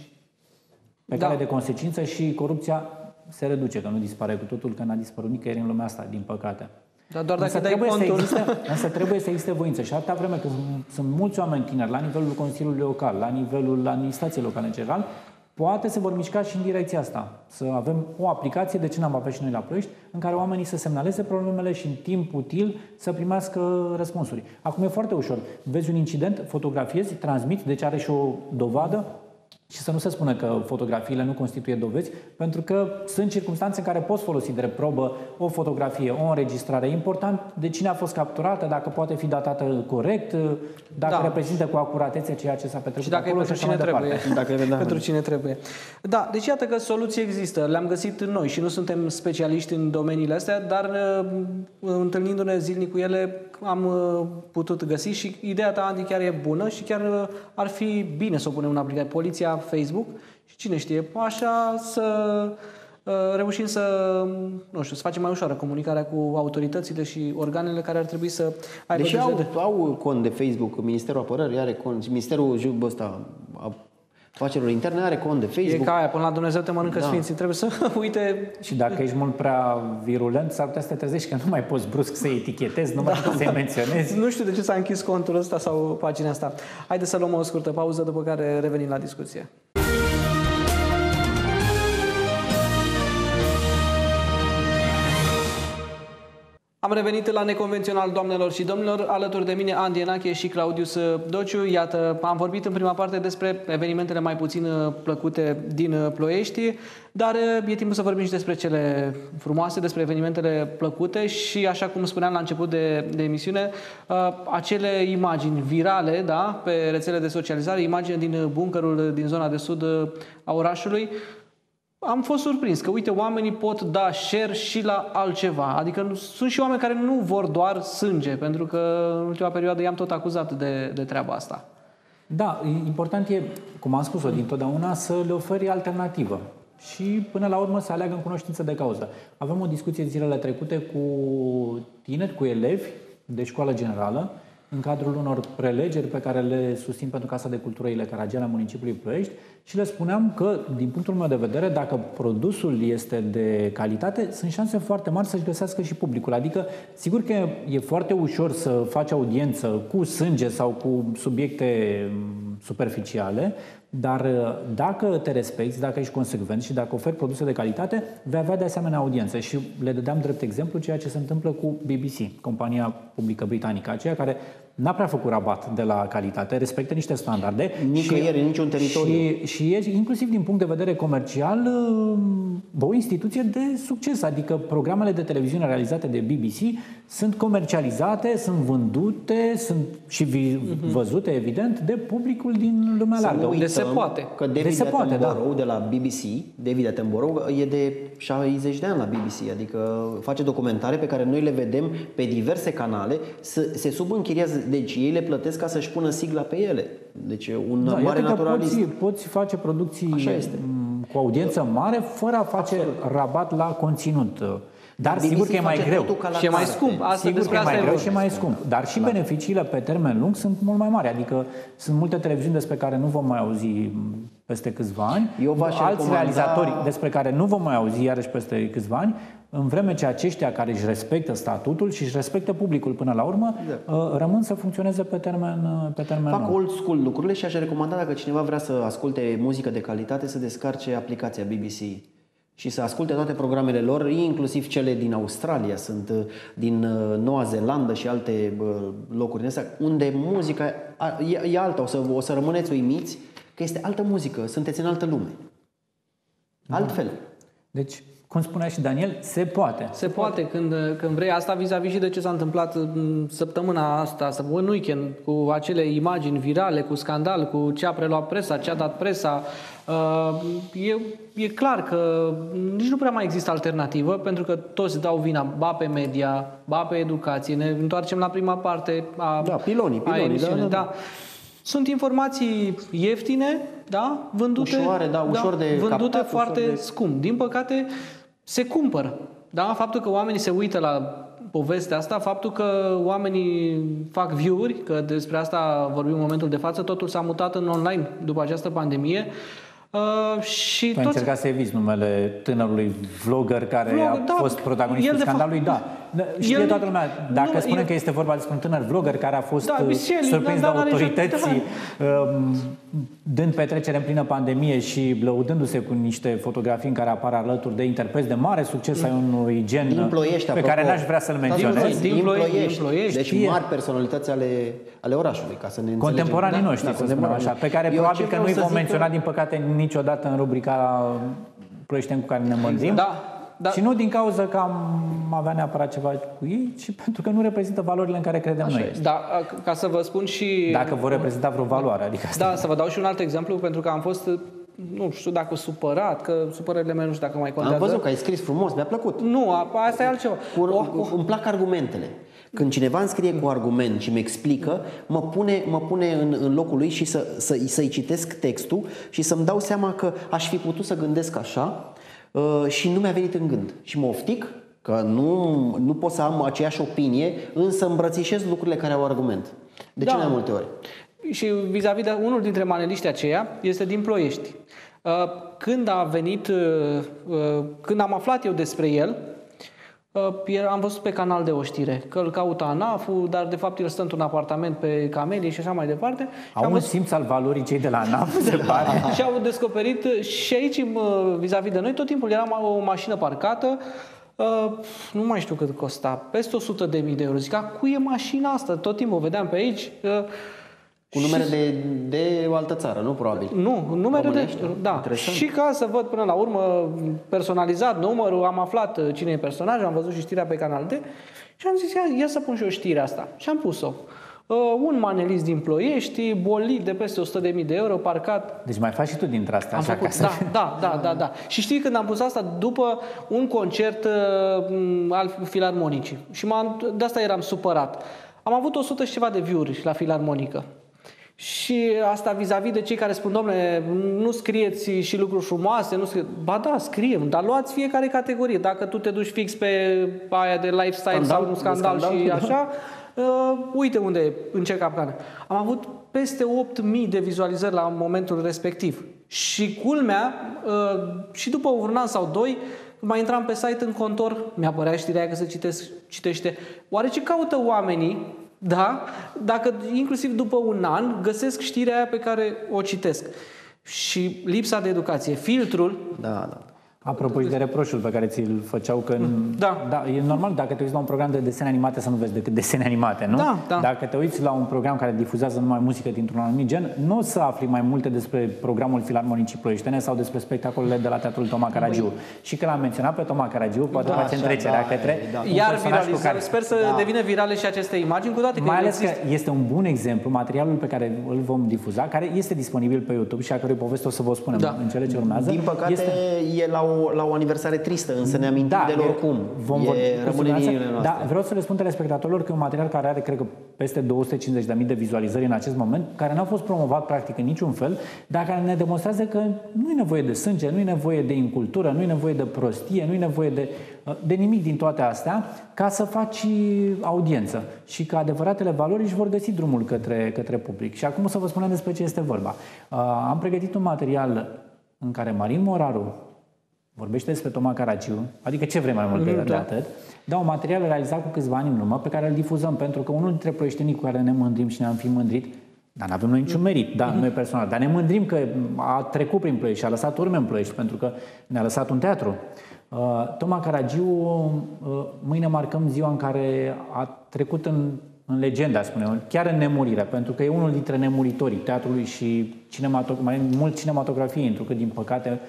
pe da. cale de consecință, și corupția se reduce, că nu dispare cu totul, că n-a dispărut nicăieri în lumea asta, din păcate. Dar doar dacă însă, dai trebuie contul... să existe, însă trebuie să existe voință. Și atâta vreme că sunt mulți oameni tineri la nivelul Consiliului Local, la nivelul administrației locale în general, poate se vor mișca și în direcția asta. Să avem o aplicație, de ce n-am avea și noi la Ploiești, în care oamenii să semnaleze problemele și în timp util să primească răspunsuri. Acum e foarte ușor. Vezi un incident, fotografiezi, transmiți, deci are și o dovadă. Și să nu se spună că fotografiile nu constituie dovezi, pentru că sunt circunstanțe în care poți folosi drept probă o fotografie, o înregistrare. E important de cine a fost capturată, dacă poate fi datată corect, dacă da. reprezintă cu acuratețe ceea ce s-a petrecut și dacă acolo e pentru cine trebuie. Dacă e, da. pentru cine trebuie. Da, deci iată că soluții există. Le-am găsit noi și nu suntem specialiști în domeniile astea, dar întâlnindu-ne zilnic cu ele am putut găsi și ideea ta, Andy, chiar e bună și chiar ar fi bine să o punem în aplicare. Poliția, Facebook și cine știe, așa să uh, reușim să, nu știu, să facem mai ușoară comunicarea cu autoritățile și organele care ar trebui să aibă Deși au, de... au cont de Facebook, Ministerul Apărării are cont, Ministerul ăsta, Afacerilor Interne are cont de Facebook. E ca aia, până la Dumnezeu te mănâncă da. sfinții, trebuie să uite... Și dacă ești mult prea virulent, s-ar putea să te trezești că nu mai poți brusc să etichetezi, nu mai da. poți să-i menționezi. Nu știu de ce s-a închis contul ăsta sau pagina asta. Haideți să luăm o scurtă pauză, după care revenim la discuție. Am revenit la Neconvențional, doamnelor și domnilor, alături de mine Andy Enache și Claudius Dociu. Iată, am vorbit în prima parte despre evenimentele mai puțin plăcute din Ploiești, dar e timpul să vorbim și despre cele frumoase, despre evenimentele plăcute și, așa cum spuneam la început de, de emisiune, acele imagini virale, da, pe rețele de socializare, imagini din buncărul din zona de sud a orașului. Am fost surprins că, uite, oamenii pot da share și la altceva. Adică sunt și oameni care nu vor doar sânge, pentru că în ultima perioadă i-am tot acuzat de, de treaba asta. Da, important e, cum am spus-o dintotdeauna, să le oferi alternativă și până la urmă să aleagă în cunoștință de cauză. Avem o discuție zilele trecute cu tineri, cu elevi de școală generală, în cadrul unor prelegeri pe care le susțin pentru Casa de Cultură Ile Caragiale a municipiului Ploiești și le spuneam că, din punctul meu de vedere, dacă produsul este de calitate, sunt șanse foarte mari să-și găsească și publicul. Adică, sigur că e foarte ușor să faci audiență cu sânge sau cu subiecte superficiale, dar dacă te respecti, dacă ești consecvent și dacă oferi produse de calitate, vei avea de asemenea audiențe. Și le dădeam drept exemplu ceea ce se întâmplă cu B B C, compania publică britanică, aceea care n-a prea făcut rabat de la calitate, respectă niște standarde. Nicăieri, în niciun teritoriu. Și, și e, inclusiv din punct de vedere comercial, o instituție de succes. Adică programele de televiziune realizate de B B C sunt comercializate, sunt vândute, sunt și văzute, evident, de publicul din lumea largă. Unde se poate. Că David de se poate, da. de la B B C, David Attenborough, e de șaizeci de ani la B B C, adică face documentare pe care noi le vedem pe diverse canale, se subînchiriază, deci ei le plătesc ca să-și pună sigla pe ele. Deci un da, mare naturalist. Poți, poți face producții cu audiență mare fără a face Absolut. rabat la conținut. Dar B B C sigur că e mai greu. Și e mai scump. Asta sigur că e mai greu și e mai scump. Dar și Clar. beneficiile pe termen lung sunt mult mai mari. Adică sunt multe televiziuni despre care nu vom mai auzi peste câțiva ani. Eu Alți recomanda... realizatori despre care nu vom mai auzi iarăși peste câțiva ani. În vreme ce aceștia care își respectă statutul și își respectă publicul până la urmă, exact. rămân să funcționeze pe termen, pe termen Fac lung. old school lucrurile și aș recomanda, dacă cineva vrea să asculte muzică de calitate, să descarce aplicația B B C și să asculte toate programele lor, inclusiv cele din Australia, sunt din Noua Zeelandă și alte locuri din astea, unde muzica e, e alta. O să, o să rămâneți uimiți că este altă muzică, sunteți în altă lume. Altfel. Deci, cum spunea și Daniel, se poate. Se poate când, când vrei. Asta vis-a-vis și de ce s-a întâmplat în săptămâna asta, în weekend, cu acele imagini virale, cu scandal, cu ce a preluat presa, ce a dat presa. E, e clar că nici nu prea mai există alternativă, pentru că toți dau vina ba pe media, ba pe educație. Ne întoarcem la prima parte a, da, pilonii, pilonii, a emisiunii. da, da, da. Da. Sunt informații ieftine, da, vândute, ușoare, da, ușor da, de vândute captat, foarte ușor de... scump. Din păcate, se cumpără. Da? Faptul că oamenii se uită la povestea asta, faptul că oamenii fac view-uri, că despre asta vorbim în momentul de față, totul s-a mutat în online după această pandemie. Uh, și tu ai toți... încercat să eviți numele tânărului vlogger care Vlog, a da, fost protagonistul scandalului? Da. Știe el, toată lumea. Dacă nu, spunem el, că este vorba despre un tânăr vlogger care a fost da, surprins da, de da, autorități, da. um, dând petrecere în plină pandemie și lăudându-se cu niște fotografii în care apar alături de interpreți de mare succes ai unui gen din Ploiești, pe apropo, care n-aș vrea să-l menționez. Din, din, Ploiești, din Ploiești. Deci Știe. mari personalități ale, ale orașului, ca să ne înțelegem. Contemporanii da, noștri, da, să spunem așa, pe care Eu probabil că nu îi vom menționa, că... din păcate, niciodată în rubrica Ploieșteni cu care ne mândrim. Da. Da. Și nu din cauza că am avea neapărat ceva cu ei, ci pentru că nu reprezintă valorile în care credem Așa noi. este. Da, ca să vă spun și... Dacă vor reprezenta vreo valoare, adică asta. Da, să vă dau și un alt exemplu, pentru că am fost, nu știu dacă supărat, că supărările mele nu știu dacă mai contează. Am văzut că ai scris frumos, mi-a plăcut. Nu, asta e altceva. Cu, o, îmi plac argumentele. Când cineva îmi scrie cu argument și mi explică, mă pune, mă pune în, în locul lui și să, să, să-i citesc textul și să-mi dau seama că aș fi putut să gândesc așa uh, și nu mi-a venit în gând. Și mă oftic că nu, nu pot să am aceeași opinie, însă îmbrățișez lucrurile care au argument. De Da. ce mai multe ori? Și vis-a-vis de unul dintre maneliștii aceia este din Ploiești. Când a venit, când am aflat eu despre el, am văzut pe canal de o știre că îl caută ANAF-ul, dar de fapt el stă într-un apartament pe Camelie și așa mai departe. Au un văzut... simț al valorii cei de la ANAF, se pare. Și au descoperit și aici, vis-a-vis de noi, tot timpul era o mașină parcată. Uh, nu mai știu cât costa, peste o sută de mii de euro. Zic, a, cui e mașina asta? Tot timpul o vedeam pe aici. Uh, Cu numere și... de, de o altă țară, nu probabil? Nu, numere de... Da. Interesant. Și ca să văd până la urmă personalizat numărul, am aflat cine e personajul, am văzut și știrea pe Canal D și am zis, ia, ia să pun și eu știrea asta. Și am pus-o. Uh, un manelist din Ploiești, bolid de peste o sută de mii de euro, parcat. Deci mai faci și tu dintre astea. Am așa, făcut, ca să... da, da, da, da, da. Și știi când am pus asta? După un concert uh, al Filarmonicii. Și de asta eram supărat. Am avut o sută și ceva de view-uri la Filarmonică. Și asta vis-a-vis de cei care spun, domnule, nu scrieți și lucruri frumoase, nu scrieți. Ba da, scriem, dar luați fiecare categorie. Dacă tu te duci fix pe aia de lifestyle scandal, sau un scandal, scandal și așa, uh, uite unde încerc capcană. Am avut peste opt mii de vizualizări la momentul respectiv. Și culmea, uh, și după un an sau doi, mai intram pe site în contor, mi-apărea știrea că se citesc, citește. Oare ce caută oamenii? Da, dacă inclusiv după un an găsesc știrea aia pe care o citesc. Și lipsa de educație, filtrul... Da, da. Apropo și de reproșul pe care ți-l făceau că... Da. Da, e normal dacă te uiți la un program de desene animate să nu vezi decât desene animate, nu? Da, da. Dacă te uiți la un program care difuzează numai muzică dintr-un anumit gen, nu o să afli mai multe despre programul Filarmonicii Ploieștene sau despre spectacolele de la Teatrul Toma Caragiu. Și că l-am menționat pe Toma Caragiu, poate Da, face așa, întrecerea da, către da. un Iar personaj cu viralizare, care... sper să Da. devină virale și aceste imagini, cu toate că Mai ales există. că este un bun exemplu, materialul pe care îl vom difuza, care este disponibil pe YouTube și a cărui poveste o să vă spunem Da. în cele ce urmează. Din păcate este... e la o, la o aniversare tristă, însă ne amintim Da, de el oricum. Vom e, vorbi rămâne în inimile noastre. Da, vreau să le spun telespectatorilor că e un material care are, cred că, peste două sute cincizeci de mii de vizualizări în acest moment, care n-a fost promovat practic în niciun fel, dar care ne demonstrează că nu e nevoie de sânge, nu e nevoie de incultură, nu e nevoie de prostie, nu e nevoie de, de nimic din toate astea ca să faci audiență și că adevăratele valori își vor găsi drumul către, către public. Și acum o să vă spunem despre ce este vorba. Am pregătit un material în care Marin Moraru vorbește despre Toma Caragiu, adică ce vrei mai mult de, da. de atât, da, un material realizat cu câțiva ani în urmă, pe care îl difuzăm, pentru că unul dintre ploieștenii cu care ne mândrim și ne-am fi mândrit, dar nu avem noi niciun merit, da, noi personal, dar ne mândrim că a trecut prin Ploiești și a lăsat urme în Ploiești, pentru că ne-a lăsat un teatru. Uh, Toma Caragiu, uh, mâine marcăm ziua în care a trecut în, în legenda, spunem, chiar în nemurire, pentru că e unul dintre nemuritorii teatrului și cinematogra- mai mult cinematografie, pentru că, din păcate,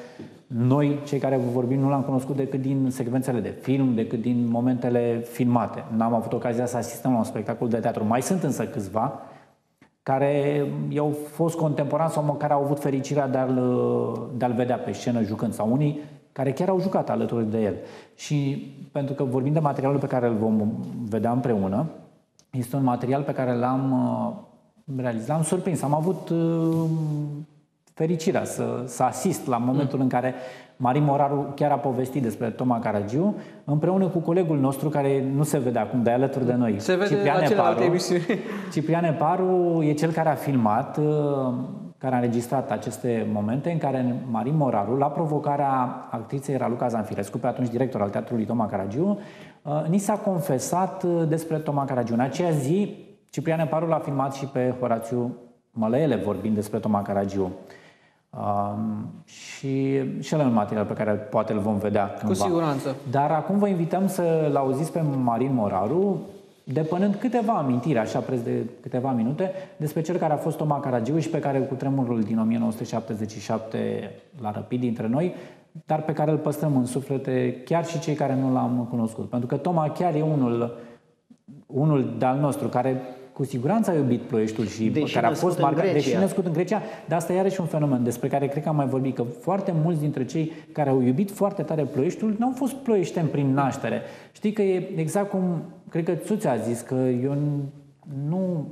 Noi, cei care vorbim, nu l-am cunoscut decât din secvențele de film, decât din momentele filmate. N-am avut ocazia să asistăm la un spectacol de teatru. Mai sunt însă câțiva care i-au fost contemporani sau măcar au avut fericirea de a-l, de a-l vedea pe scenă jucând, sau unii care chiar au jucat alături de el. Și pentru că vorbim de materialul pe care îl vom vedea împreună, este un material pe care l-am realizat, l-am surprins. Am avut uh, fericirea să, să asist la momentul mm. în care Marin Moraru chiar a povestit despre Toma Caragiu, împreună cu colegul nostru care nu se vede acum, dar e alături de noi. Se vede Ciprian la celelalte emisiuni. Ciprian Eparu e cel care a filmat, uh, care a înregistrat aceste momente în care Marin Moraru, la provocarea actriței Raluca Zanfirescu, pe atunci director al Teatrului Toma Caragiu, ni s-a confesat despre Toma Caragiu. În aceea zi, Ciprian Eparu l-a filmat și pe Horațiu Mălăele vorbind despre Toma Caragiu. Um, și și ăla e un material pe care poate îl vom vedea cândva. Cu siguranță. Dar acum vă invităm să-l auziți pe Marin Moraru, depănând câteva amintiri, așa preț de câteva minute, despre cel care a fost Toma Caragiu și pe care cu tremurul din o mie nouă sute șaptezeci și șapte l-a răpit dintre noi, dar pe care îl păstrăm în suflete chiar și cei care nu l-am cunoscut. Pentru că Toma chiar e unul, unul de-al nostru care cu siguranță a iubit Ploieștiul și deși care a fost marcat, deși născut în Grecia, dar asta e iarăși un fenomen despre care cred că am mai vorbit, că foarte mulți dintre cei care au iubit foarte tare Ploieștiul nu au fost ploieșteni prin naștere. Știi că e exact cum, cred că Țuțe a zis, că eu nu,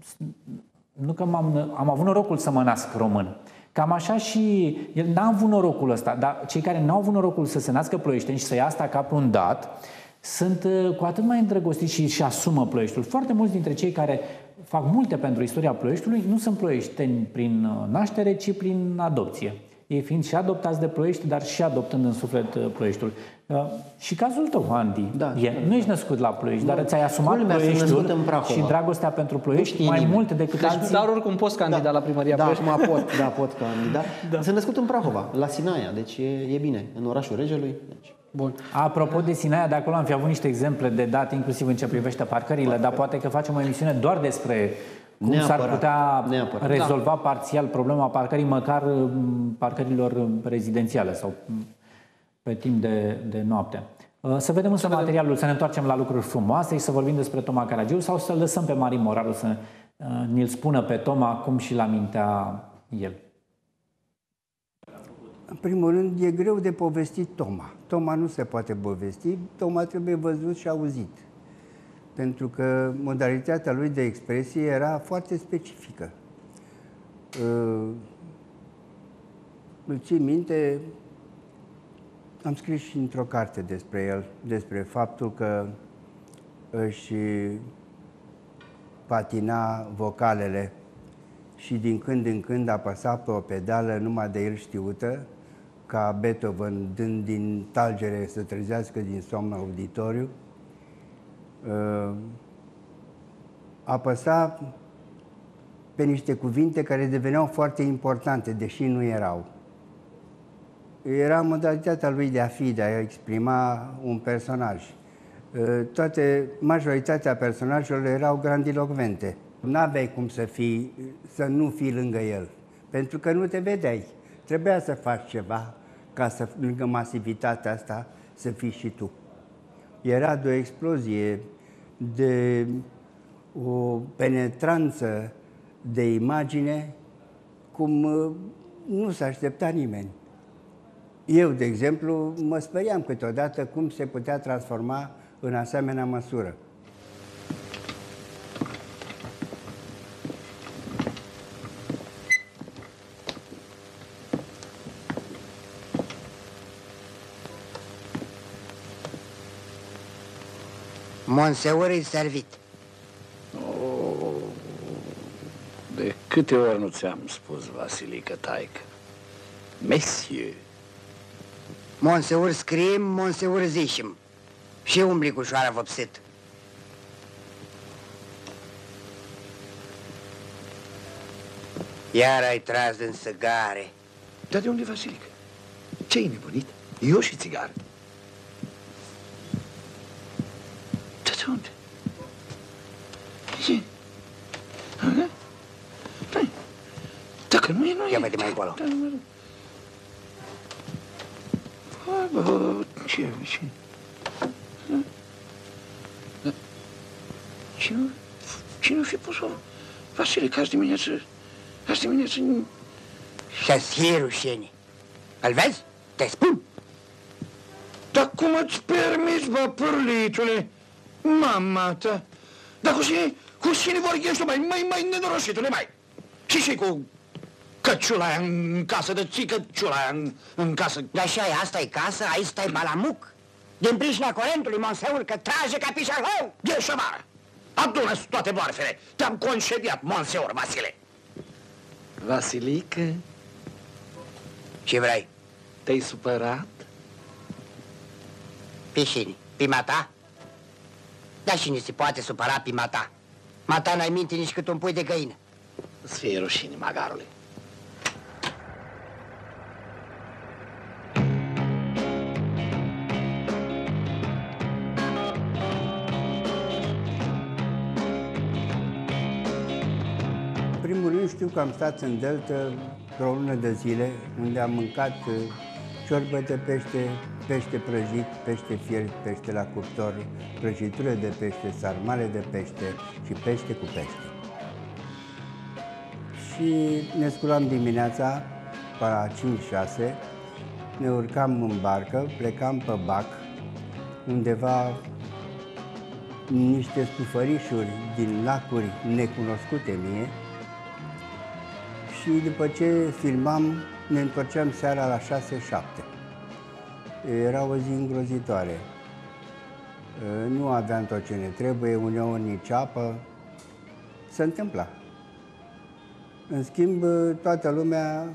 nu că m-am, am avut norocul să mă nasc român. Cam așa și el n-a avut norocul ăsta, dar cei care n-au avut norocul să se nască ploieșteni și să ia asta ca pe un dat, sunt cu atât mai îndrăgostiți și își asumă Ploieștiul. Foarte mulți dintre cei care fac multe pentru istoria Ploieștiului nu sunt ploieșteni prin naștere, ci prin adopție. Ei fiind și adoptați de Ploiești, dar și adoptând în suflet Ploieștiul. Și cazul tău, Andy, da, e, nu ești născut la Ploiești, dar ți-ai asumat Ploieștiul și dragostea pentru Ploiești mai nimeni. mult decât deci, alții. Dar oricum poți candida da, la primăria da, Ploiești. Da, pot, da, pot candida. Da. Sunt născut în Prahova, la Sinaia, deci e, e bine, în orașul Regelui. Deci. Bun. Apropo de Sinaia, de acolo am fi avut niște exemple de dat, inclusiv în ce privește parcările, dar poate că facem o emisiune doar despre cum neapărat, s-ar putea neapărat. rezolva da. parțial problema parcării, măcar parcărilor rezidențiale sau pe timp de, de noapte. Să vedem însă să materialul, vedem. să ne întoarcem la lucruri frumoase și să vorbim despre Toma Caragiu sau să lăsăm pe Marin Moraru să ne-l spună pe Toma cum și-l amintea el. În primul rând, e greu de povestit Toma. Toma nu se poate povesti, Toma trebuie văzut și auzit. Pentru că modalitatea lui de expresie era foarte specifică. Îl țin minte, am scris și într-o carte despre el, despre faptul că își patina vocalele și din când în când apăsa pe o pedală numai de el știută, ca Beethoven, dând din talgere să trezească din somn auditoriu. Apăsa pe niște cuvinte care deveneau foarte importante, deși nu erau. Era modalitatea lui de a fi, de a exprima un personaj. Toate, majoritatea personajelor erau grandilocvente. N-aveai cum să fii, să nu fii lângă el, pentru că nu te vedeai. Trebuia să faci ceva ca să, lângă masivitatea asta, să fii și tu. Era de o explozie, de o penetranță de imagine cum nu s-a aștepta nimeni. Eu, de exemplu, mă speriam câteodată cum se putea transforma în asemenea măsură. Monseor e servit. Oh, de câte ori nu ți-am spus, Vasilică, taică? Monsieur. Monseor scriem, monseor zicem. Și umbli cu șoara vopsit. Iar ai tras din țigare. Dar de unde, Vasilică? Ce-ai nebunit? Eu și țigară. De unde? Ce? Dacă nu e, nu e. Ia vede mai încolo. Bă, ce, ce? Cine, cine fi pus-o? Vasile, că azi dimineață, azi dimineață... Și-ți fie rușine. Îl vezi? Te spun. Dar cum îți permiți, bă, pârlitule? Mama ta! Dar cu cine, cu cine vorbești tu, mai, mai, mai nenorositule, mai? Și și cu căciula aia în casă, de ții căciula aia în, în casă. Dar și aia, asta e casă, aici stai balamuc. Din pricina curentului, monseul, că trage ca pișarhău. Ieși amară! Adună-ți toate boarfele! Te-am concediat, monseor Vasile! Vasilică, Ce vrei? te-ai supărat? Pe cine? Pe mata? Dar cine se poate supăra pe mata? Mata n-ai minte nici cât un pui de găină. Îți fie rușine, magarule. În primul rând știu că am stat în Delta vreo lună de zile, unde am mâncat ciorbă de pește, pește prăjit, pește fiert, pește la cuptor, prăjitură de pește, sarmale de pește și pește cu pește. Și ne sculam dimineața, pe la cinci șase, ne urcam în barcă, plecam pe Bac, undeva niște stufărișuri din lacuri necunoscute mie, și după ce filmam, ne întorceam seara la șase șapte. Era o zi îngrozitoare. Nu aveam tot ce ne trebuie, uneori nici apă. Se întâmpla. În schimb, toată lumea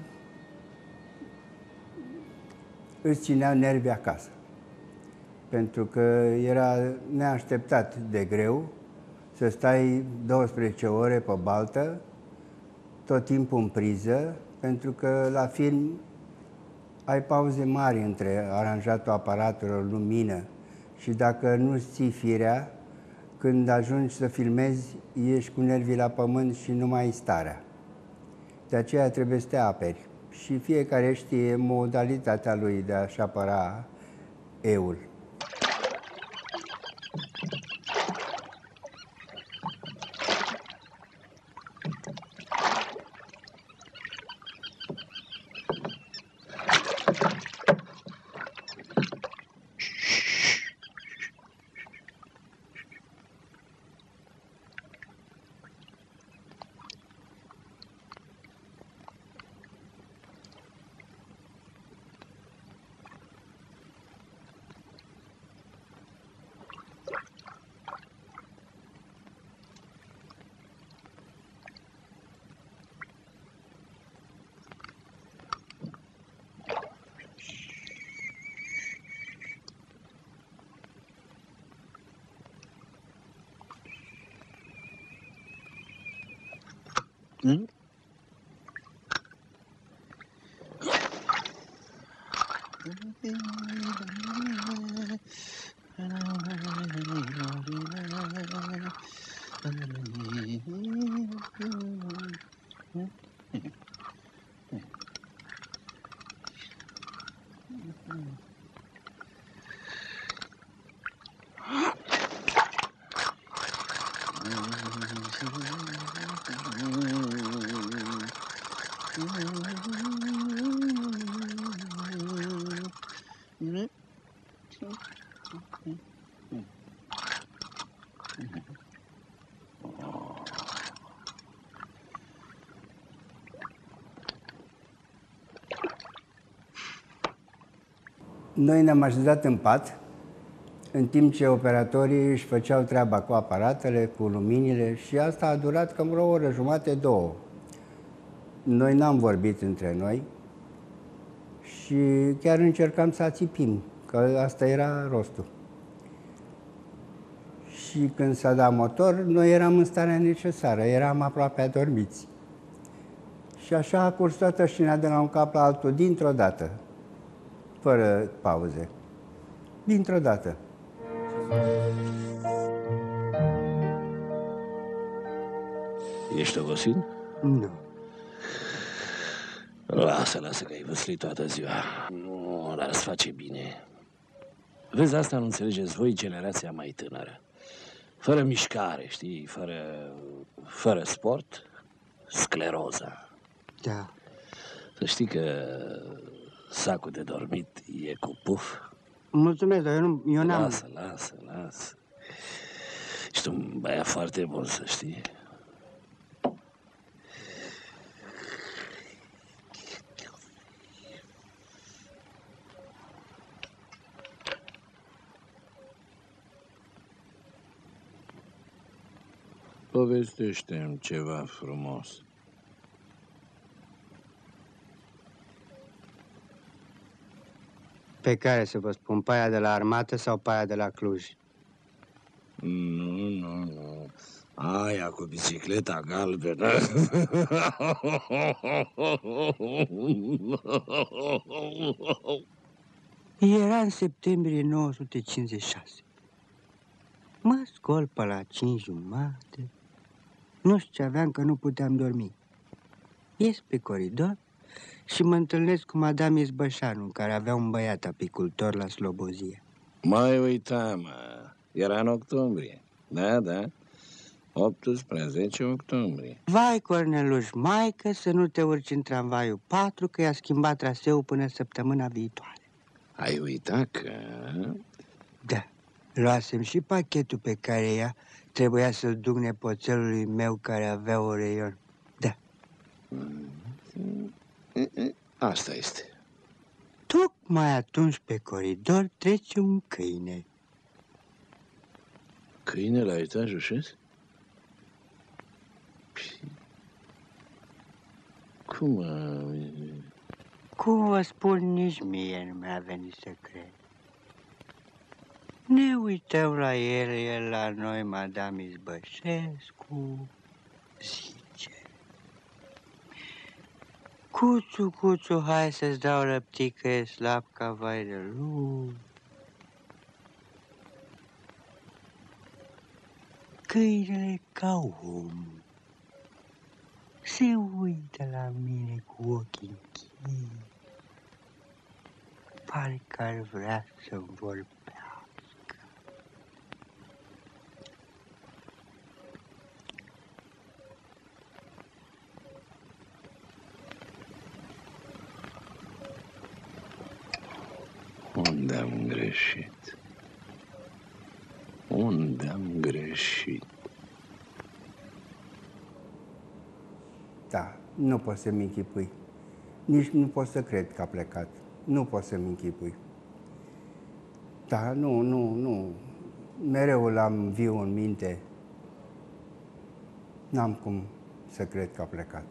își ținea nervii acasă. Pentru că era neașteptat de greu să stai douăsprezece ore pe baltă, tot timpul în priză, pentru că la film ai pauze mari între aranjatul aparatelor, lumină, și dacă nu ții firea, când ajungi să filmezi, ești cu nervii la pământ și nu mai ai starea. De aceea trebuie să te aperi. Și fiecare știe modalitatea lui de a-și apăra eul. Hmm? Noi ne-am așezat în pat, în timp ce operatorii își făceau treaba cu aparatele, cu luminile, și asta a durat cam vreo oră, jumate, două. Noi n-am vorbit între noi și chiar încercam să ațipim, că asta era rostul. Și când s-a dat motor, noi eram în starea necesară, eram aproape adormiți. Și așa a curs toată șina de la un cap la altul, dintr-o dată, fără pauze. Dintr-o dată. Ești obosit? Nu. Lasă, lasă că ai văslit toată ziua. Nu, dar îți face bine. Vezi, asta nu înțelegeți voi, generația mai tânără. Fără mișcare, știi, fără, fără sport, scleroza. Da. Să știi că sacul de dormit e cu puf. Mulțumesc, dar eu, nu, eu n-am... Lasă, lasă, lasă. Ești un băiat foarte bun, să știi. Povestește-mi ceva frumos. Pe care să vă spun, pe aia de la armată sau pe aia de la Cluj? Nu, nu, nu. Aia cu bicicleta galbenă. Era în septembrie nouă sute cincizeci și șase. Mă scol pe la cinci jumate. Nu știu ce aveam, că nu puteam dormi. Ies pe coridor și mă întâlnesc cu Madame Izbășanu, care avea un băiat apicultor la Slobozia. Mai uitam, mă. Era în octombrie. Da, da. optsprezece octombrie. Vai, Corneluș, maică, să nu te urci în tramvaiul patru, că i-a schimbat traseul până săptămâna viitoare. Ai uitat că... Da. Luasem și pachetul pe care ea trebuia să-l duc nepoțelului meu care avea oreion. Da. Asta este. Tocmai atunci pe coridor trece un câine. Câine la etajul șase? Cum a... Cum vă spun, nici mie nu mi-a venit să cred. Ne uităm la el, el la noi, Madame Izbășescu, zice: Cuțu, Cuțu, hai să-ți dau răptică, e slab ca vai de lume. Câinele ca om se uită la mine cu ochii închis. Pare că ar vrea să-mi vorbească. Unde am greșit? Unde am greșit? Da, nu pot să-mi închipui. Nici nu pot să cred că a plecat. Nu pot să-mi închipui. Da, nu, nu, nu. Mereu l-am viu în minte. N-am cum să cred că a plecat.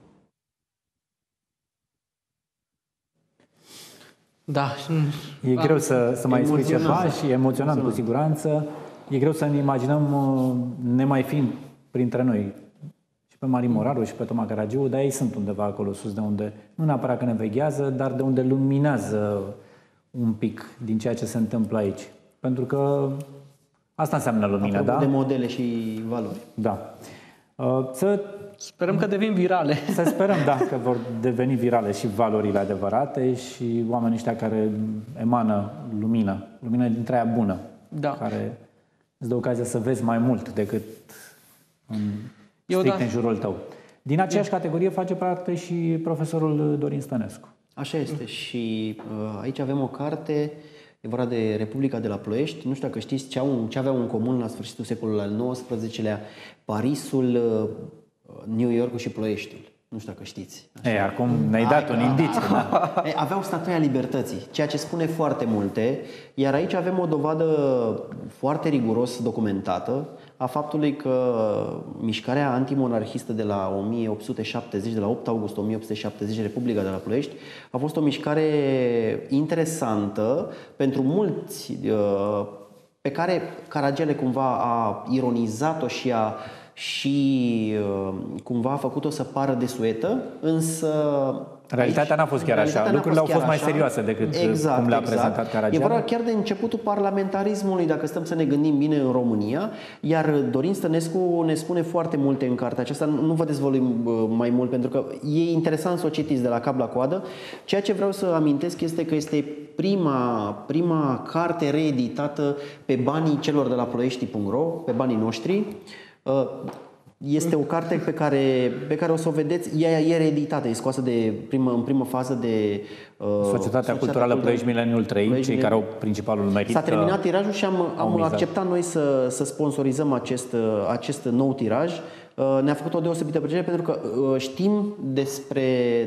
Da. E greu să, să mai spui ceva și emoționant, emoționant cu siguranță. E greu să ne imaginăm nemai fiind printre noi și pe Marin Moraru și pe Toma Caragiu, dar ei sunt undeva acolo sus, de unde nu neapărat că ne veghează, dar de unde luminează un pic din ceea ce se întâmplă aici. Pentru că asta înseamnă lumina, Apropo da? de modele și valori. Da. Să Sperăm că devin virale. Să sperăm, da, că vor deveni virale și valorile adevărate și oamenii ăștia care emană lumină, lumină dintre aia bună, Da. care îți dă ocazia să vezi mai mult decât în, Eu strict da. în jurul tău. Din aceeași categorie face parte și profesorul Dorin Stănescu. Așa este. Și uh, aici avem o carte, e vorba de Republica de la Ploiești. Nu știu dacă știți ce, au, ce aveau în comun la sfârșitul secolului al nouăsprezecelea Parisul, uh, New Yorkul și Ploieștiul. Nu știu dacă știți. Așa. E, acum ne-ai dat un indiciu. Da. E, aveau statuia libertății, ceea ce spune foarte multe, iar aici avem o dovadă foarte riguros documentată a faptului că mișcarea antimonarhistă de la o mie opt sute șaptezeci, de la opt august o mie opt sute șaptezeci, Republica de la Ploiești, a fost o mișcare interesantă pentru mulți, pe care Caragiale cumva a ironizat-o și a și cumva a făcut-o să pară desuetă, însă Realitatea n-a fost chiar așa. Lucrurile au fost mai serioase decât exact, cum le-a exact. prezentat Caragiale. E vorba chiar de începutul parlamentarismului, dacă stăm să ne gândim bine în România, iar Dorin Stănescu ne spune foarte multe în cartea aceasta. Nu vă dezvăluim mai mult, pentru că e interesant să o citiți de la cap la coadă. Ceea ce vreau să amintesc este că este prima, prima carte reeditată pe banii celor de la ploiești punct ro, pe banii noștri. Este o carte pe care, pe care o să o vedeți, ea e reeditată, e scoasă de primă, în primă fază de uh, Societatea, Societatea Culturală Ploiești Mileniul trei, cei care au principalul merit. S-a terminat tirajul și am, am acceptat noi să, să sponsorizăm acest, acest nou tiraj. Ne-a făcut o deosebită plăcere pentru că știm despre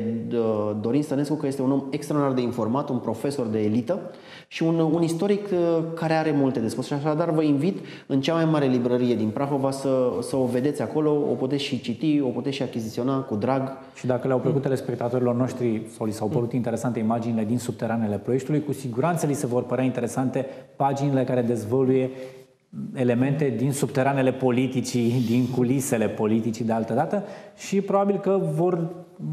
Dorin Stănescu că este un om extraordinar de informat, un profesor de elită și un, un istoric care are multe de spus. Și așadar vă invit în cea mai mare librărie din Prahova să, să o vedeți acolo, o puteți și citi, o puteți și achiziționa cu drag. Și dacă le-au plăcut telespectatorilor noștri sau li s-au părut interesante imaginile din subteranele Ploieștiului, cu siguranță li se vor părea interesante paginile care dezvăluie elemente din subteranele politicii, din culisele politicii de altă dată și probabil că vor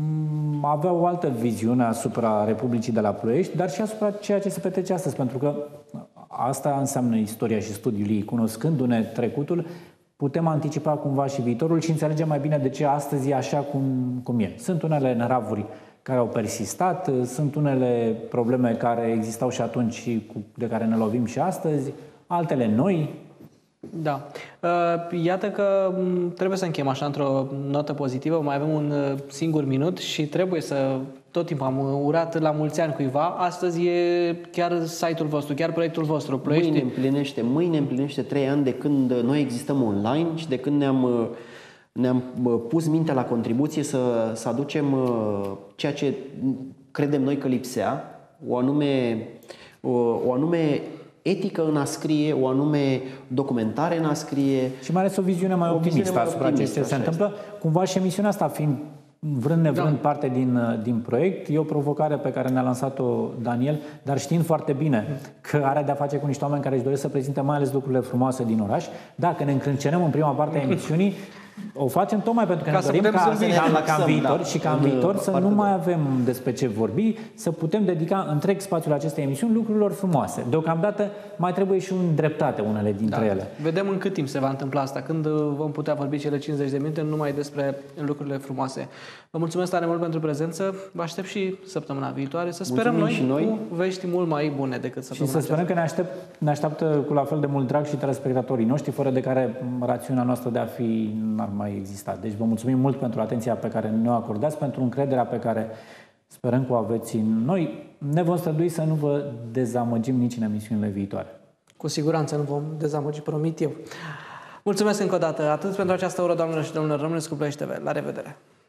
avea o altă viziune asupra Republicii de la Ploiești, dar și asupra ceea ce se petrece astăzi, pentru că asta înseamnă istoria și studiul ei. Cunoscându-ne trecutul, putem anticipa cumva și viitorul și înțelegem mai bine de ce astăzi e așa cum, cum e. Sunt unele neravuri care au persistat, sunt unele probleme care existau și atunci și de care ne lovim și astăzi, altele noi. Da. Iată că trebuie să încheiem așa într-o notă pozitivă. Mai avem un singur minut și trebuie să... Tot timpul am urat la mulți ani cuiva. Astăzi e chiar site-ul vostru, chiar proiectul vostru. Ploiești... Mâine împlinește, mâine împlinește trei ani de când noi existăm online și de când ne-am ne-am pus mintea la contribuție să, să aducem ceea ce credem noi că lipsea, o anume, o, o anume etică în a scrie, o anume documentare în a scrie. Și mai ales o viziune mai optimistă asupra ceea ce se întâmplă. Cumva și emisiunea asta fiind vrând nevrând da. parte din, din proiect, e o provocare pe care ne-a lansat-o Daniel, dar știind foarte bine că are de-a face cu niște oameni care își doresc să prezinte mai ales lucrurile frumoase din oraș. Dacă ne încrâncenăm în prima parte a emisiunii, o facem tocmai pentru că ca ne dorim ca, ca, ca în viitor da. și ca în viitor să nu mai avem despre ce vorbi, să putem dedica întreg spațiul acestei emisiuni lucrurilor frumoase. Deocamdată mai trebuie și un dreptate unele dintre da. ele. Vedem în cât timp se va întâmpla asta, când vom putea vorbi cele cincizeci de minute numai despre lucrurile frumoase. Vă mulțumesc tare mult pentru prezență, vă aștept și săptămâna viitoare, să sperăm noi, și noi cu vești mult mai bune decât săptămâna Și să sperăm aceasta. că ne, aștept, ne așteaptă cu la fel de mult drag și telespectatorii noștri, fără de care rațiunea noastră de a fi n-ar mai exista. Deci vă mulțumim mult pentru atenția pe care ne-o acordați, pentru încrederea pe care sperăm că o aveți în noi. Ne vom strădui să nu vă dezamăgim nici în emisiunile viitoare. Cu siguranță nu vom dezamăgi, promit eu. Mulțumesc încă o dată, atât pentru această oră, doamnelor și domnilor. Rămâneți cu Ploiești T V. La revedere!